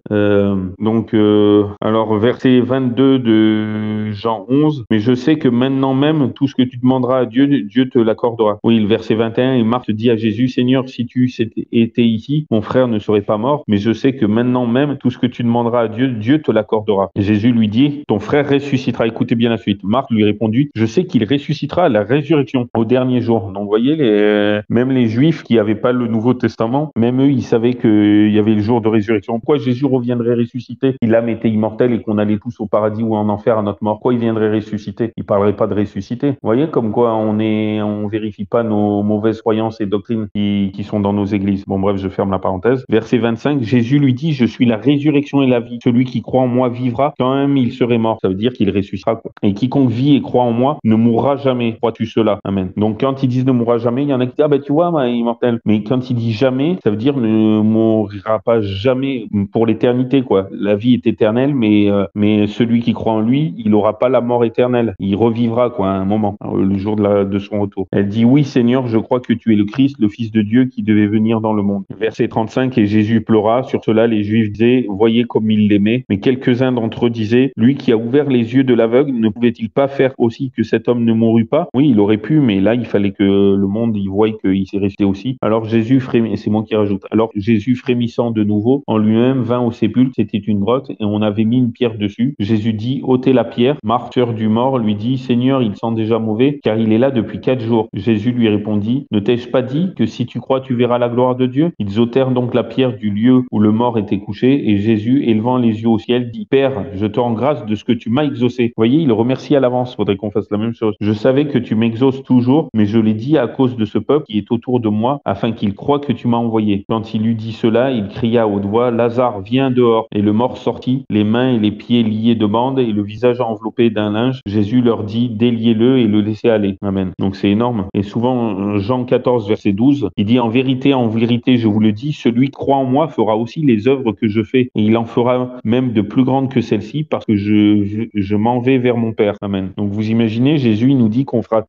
Alors, verset 22 de Jean 11, mais je sais que maintenant même, tout ce que tu demanderas à Dieu, Dieu te l'accordera. Oui, le verset 21, et Marthe dit à Jésus, Seigneur, si tu étais ici, mon frère ne serait pas mort, mais je sais que maintenant même, tout ce que tu demanderas à Dieu, Dieu te l'accordera. Et Jésus lui dit, ton frère ressuscitera. Écoutez bien la suite. Marthe lui répondit, je sais qu'il ressuscitera à la résurrection, au dernier jour. Donc, vous voyez, même les Juifs qui n'avaient pas le Nouveau Testament, même eux, ils savaient qu'il y avait le jour de résurrection. Pourquoi Jésus reviendrait ressusciter? Si l'âme était immortelle et qu'on allait tous au paradis ou en enfer à notre mort, pourquoi il viendrait ressusciter? Il parlerait pas de ressusciter. Vous voyez, comme quoi on vérifie pas nos mauvaises croyances et doctrines qui sont dans nos églises. Bon, bref, je ferme la parenthèse. Verset 25, Jésus lui dit, je suis la résurrection et la vie. Celui qui croit en moi vivra quand même il serait mort. Ça veut dire qu'il ressuscitera, quoi. Et quiconque vit et croit en moi ne mourra jamais. Crois-tu cela? Amen. Donc, quand ils disent ne mourra jamais, il y en a qui disent, ah ben, tu vois, immortel. Mais quand il dit jamais, ça veut dire ne mourra pas jamais pour l'éternité, quoi. La vie est éternelle, mais celui qui croit en lui, il n'aura pas la mort éternelle. Il revivra, quoi, à un moment, le jour de son retour. Elle dit, oui, Seigneur, je crois que tu es le Christ, le Fils de Dieu qui devait venir dans le monde. Verset 35, et Jésus pleura. Sur cela, les Juifs disaient, voyez comme il l'aimait. Mais quelques-uns d'entre eux disaient, lui qui a ouvert les yeux de l'aveugle, ne pouvait-il pas faire aussi que cet homme ne mourût pas? Oui, il aurait pu, mais là, il fallait que le monde y voie qu'il s'est resté aussi. Alors Jésus c'est moi qui rajoute. Alors Jésus frémissant de nouveau, en lui-même vint au sépulcre, c'était une grotte, et on avait mis une pierre dessus. Jésus dit, ôtez la pierre. Marthe, sœur du mort, lui dit, Seigneur, il sent déjà mauvais, car il est là depuis 4 jours. Jésus lui répondit, ne t'ai-je pas dit que si tu crois, tu verras la gloire de Dieu? Ils ôtèrent donc la pierre du lieu où le mort était couché, et Jésus, élevant les yeux au ciel, dit, Père, je te rends grâce de ce que tu m'as exaucé. Vous voyez, il remercie à l'avance. Faudrait qu'on fasse la même chose. Je savais que tu m'exauces toujours, mais je l'ai dit à cause de ce peuple qui est autour de moi, afin qu'il croie que tu m'as envoyé. Quand il eut dit cela, il cria à haute voix, Lazare, viens dehors. Et le mort sortit, les mains et les pieds liés de bandes et le visage enveloppé d'un linge. Jésus leur dit, déliez-le et le laissez aller. Amen. Donc c'est énorme. Et souvent, Jean 14, verset 12, il dit, en vérité, je vous le dis, celui qui croit en moi fera aussi les œuvres que je fais. Et il en fera même de plus grandes que celles-ci, parce que je m'en vais vers mon Père. Amen. Donc vous imaginez, Jésus il nous dit qu'on fera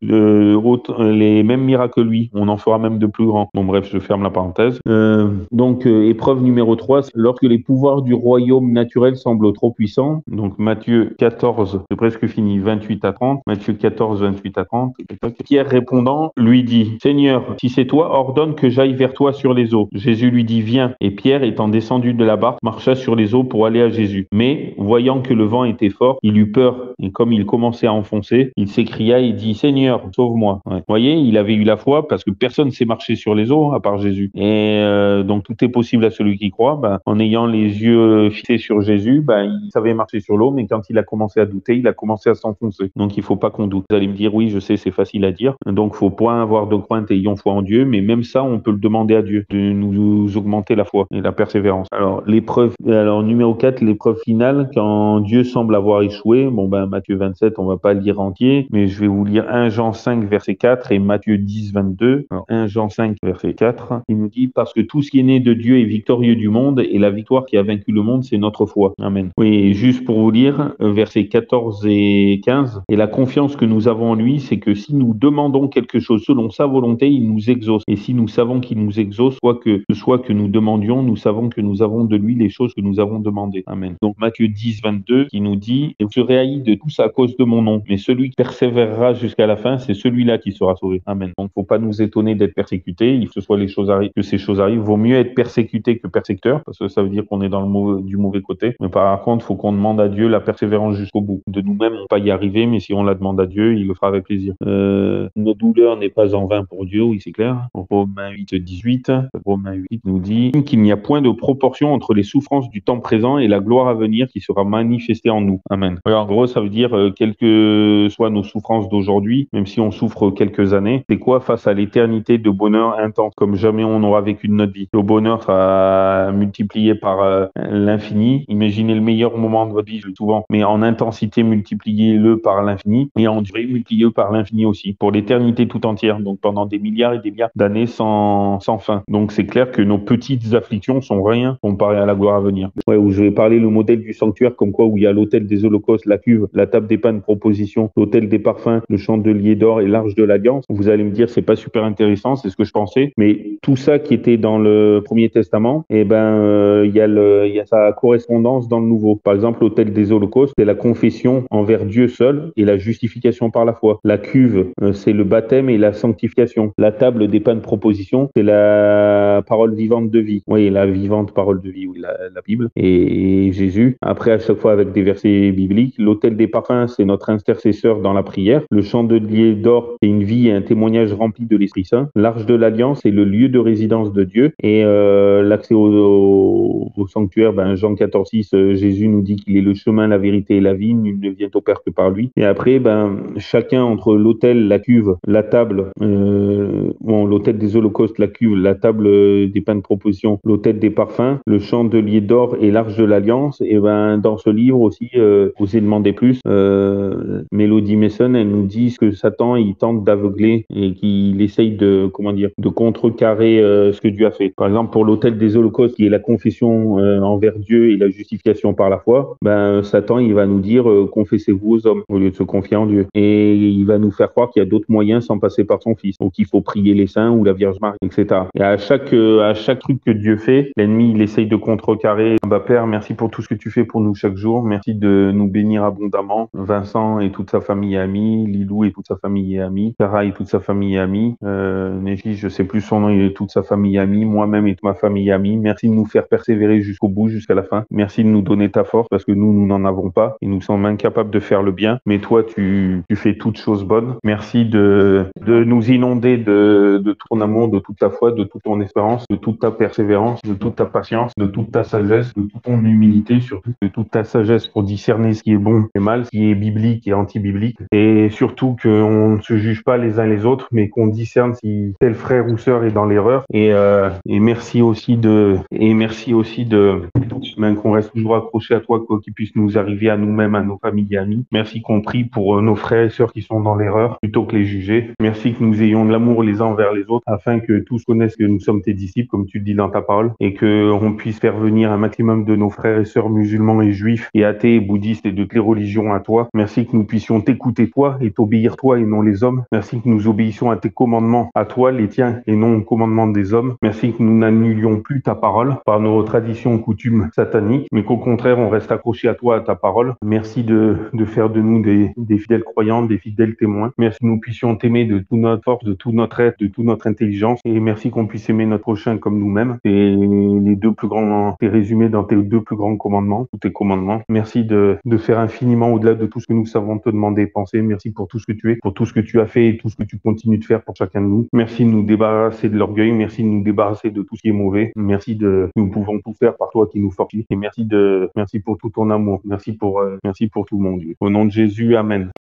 les mêmes miracles que lui. On en fera même de plus grands. Bon bref, je ferme la parenthèse. Épreuve numéro 3, lorsque les pouvoirs du royaume naturel semblent trop puissants. Donc Matthieu 14, c'est presque fini, 28 à 30. Matthieu 14, 28 à 30. Pierre répondant lui dit, Seigneur, si c'est toi, ordonne que j'aille vers toi sur les eaux. Jésus lui dit, viens. Et Pierre, étant descendu de la barque, marcha sur les eaux pour aller à Jésus. Mais, voyant que le vent était fort, il eut peur. Et comme il commençait à enfoncer, il s'écria et dit, Seigneur, sauve-moi. Ouais. Vous voyez, il avait eu la foi parce que personne ne sait marcher sur les eaux à part Jésus. Et donc tout est possible à celui qui croit. En ayant les yeux fixés sur Jésus, il savait marcher sur l'eau, mais quand il a commencé à douter, il a commencé à s'enfoncer. Donc il faut pas qu'on doute. Vous allez me dire, oui, je sais, c'est facile à dire. Donc faut point avoir de crainte et ayons foi en Dieu, mais même ça, on peut le demander à Dieu de nous augmenter la foi et la persévérance. Alors numéro 4, l'épreuve finale, quand Dieu semble avoir échoué. Matthieu 27, on va pas lire entier, mais je vais vous lire 1 Jean 5, verset 4 et Matthieu 10, 22. Alors, 1 Jean 5, verset 4, il nous dit, parce que tout ce qui est né de Dieu est victorieux du monde, et la victoire qui a vaincu le monde, c'est notre foi. Amen. Oui, juste pour vous lire, versets 14 et 15, et la confiance que nous avons en lui, c'est que si nous demandons quelque chose selon sa volonté, il nous exauce. Et si nous savons qu'il nous exauce, soit que nous demandions, nous savons que nous avons de lui les choses que nous avons demandées. Amen. Donc Matthieu 10, 22, qui nous dit, et vous serez haïs de tous à cause de mon nom, mais celui qui persévérera jusqu'à la fin, c'est celui-là qui sera sauvé. Amen. Donc faut pas nous étonner d'être persécutés, il faut que ces choses arrivent. Vaut mieux être persécuté que persécuteur, parce que ça veut dire qu'on est dans du mauvais côté. Mais par contre, faut qu'on demande à Dieu la persévérance jusqu'au bout. De nous-mêmes, on ne peut pas y arriver, mais si on la demande à Dieu, il le fera avec plaisir. Nos douleurs n'est pas en vain pour Dieu, oui c'est clair. Romains 8, 18. Romains 8 nous dit qu'il n'y a point de proportion entre les souffrances du temps présent et la gloire à venir qui sera manifestée en nous. Amen. Alors, en gros, ça veut dire, quelles que soient nos souffrances d'aujourd'hui, même si on souffre quelques années, c'est quoi face à l'éternité de bonheur intense, comme jamais on aura vécu de notre vie. Le bonheur sera multiplié par l'infini. Imaginez le meilleur moment de votre vie, souvent, mais en intensité, multipliez-le par l'infini, et en durée, multipliez-le par l'infini aussi. Pour l'éternité tout entière, entière, donc pendant des milliards et des milliards d'années sans fin. Donc c'est clair que nos petites afflictions sont rien comparé à la gloire à venir. Ouais, où je vais parler le modèle du sanctuaire, comme quoi où il y a l'autel des holocaustes, la cuve, la table des pains de proposition, l'autel des parfums, le chandelier d'or et l'arche de l'alliance. Vous allez me dire, c'est pas super intéressant, c'est ce que je pensais, mais tout ça qui était dans le Premier Testament, il y a sa correspondance dans le Nouveau. Par exemple, l'autel des holocaustes, c'est la confession envers Dieu seul et la justification par la foi. La cuve, c'est le baptême et la sanctification. La table des pains de proposition, c'est la parole vivante de vie. Oui, la vivante parole de vie, oui, la Bible et Jésus. Après, à chaque fois avec des versets bibliques. L'autel des parfums, c'est notre intercesseur dans la prière. Le chandelier d'or, c'est une vie et un témoignage rempli de l'Esprit Saint. L'arche de l'Alliance, c'est le lieu de résidence de Dieu. Et l'accès au sanctuaire, Jean 14,6, Jésus nous dit qu'il est le chemin, la vérité et la vie. Nul ne vient au Père que par lui. Et après, chacun entre l'autel, la cuve, la table, l'autel des holocaustes, la cuve, la table des pains de proposition, l'autel des parfums, le chandelier d'or et l'arche de l'Alliance, et dans ce livre aussi, vous ai demandé plus, Mélodie Mason, elle nous dit que Satan, il tente d'aveugler et qu'il essaye de contrecarrer ce que Dieu a fait. Par exemple, pour l'autel des holocaustes, qui est la confession envers Dieu et la justification par la foi, Satan, il va nous dire confessez-vous aux hommes au lieu de se confier en Dieu. Et il va nous faire croire qu'il y a d'autres moyens sans passer par son Fils, ou qu'il faut prier les saints ou la Vierge Marie, etc. Et à chaque truc que Dieu fait, l'ennemi, il essaye de contrecarrer. Père, merci pour tout ce que tu fais pour nous chaque jour. Merci de nous bénir abondamment. Vincent et toute sa famille et amis, Lilou et toute sa famille et amis, Sarah et toute sa famille et amis, Neji, je sais plus son nom, et toute sa famille et amis, moi-même et toute ma famille et amis. Merci de nous faire persévérer jusqu'au bout, jusqu'à la fin. Merci de nous donner ta force parce que nous n'en avons pas et nous sommes incapables de faire le bien. Mais toi, tu fais toutes choses bonnes. Merci de nous inonder de ton amour, de toute ta foi, de toute ton espérance, de toute ta persévérance, de toute ta patience, de toute ta sagesse, de toute ton humilité, surtout de toute ta sagesse pour discerner ce qui est bon et mal, ce qui est biblique et anti-biblique, et surtout qu'on ne se juge pas les uns les autres, mais qu'on discerne si tel frère ou sœur est dans l'erreur. Et merci aussi qu'on reste toujours accroché à toi, quoi qu'il puisse nous arriver à nous-mêmes, à nos familles et amis. Merci qu'on prie pour nos frères et sœurs qui sont dans l'erreur, plutôt que les juger. Merci que nous ayons de l'amour les uns envers les autres, afin que tous connaissent que nous sommes tes disciples, comme tu le dis dans ta parole, et qu'on puisse faire venir un maximum de nos frères et sœurs musulmans et juifs et athées et bouddhistes et de toutes les religions à toi. Merci que nous puissions t'écouter toi et t'obéir toi et non les hommes. Merci que nous obéissions à tes commandements, à toi, les tiens, et non aux commandements des hommes. Merci que nous n'annulions plus ta parole par nos traditions, coutumes sataniques, mais qu'au contraire, on reste accroché à toi, à ta parole. Merci de faire de nous des fidèles croyants, des fidèles témoins. Merci que nous puissions t'aimer de toute notre force, de tout notre être, de toute notre intelligence. Et merci qu'on puisse aimer notre prochain comme nous-mêmes. Et les deux plus grands, c'est résumé dans tes deux plus grands commandements, tous tes commandements. Merci de faire infiniment au-delà de tout ce que nous savons te demander et penser. Merci pour tout ce que tu es, pour tout ce que tu as fait et tout ce que tu continues de faire pour chacun de nous. Merci de nous débarrasser de l'orgueil. Merci de nous débarrasser de tout ce qui est mauvais. Merci nous pouvons tout faire par toi qui nous fortifie. Et merci pour tout ton amour. Merci pour tout, mon Dieu. Au nom de Jésus, amen.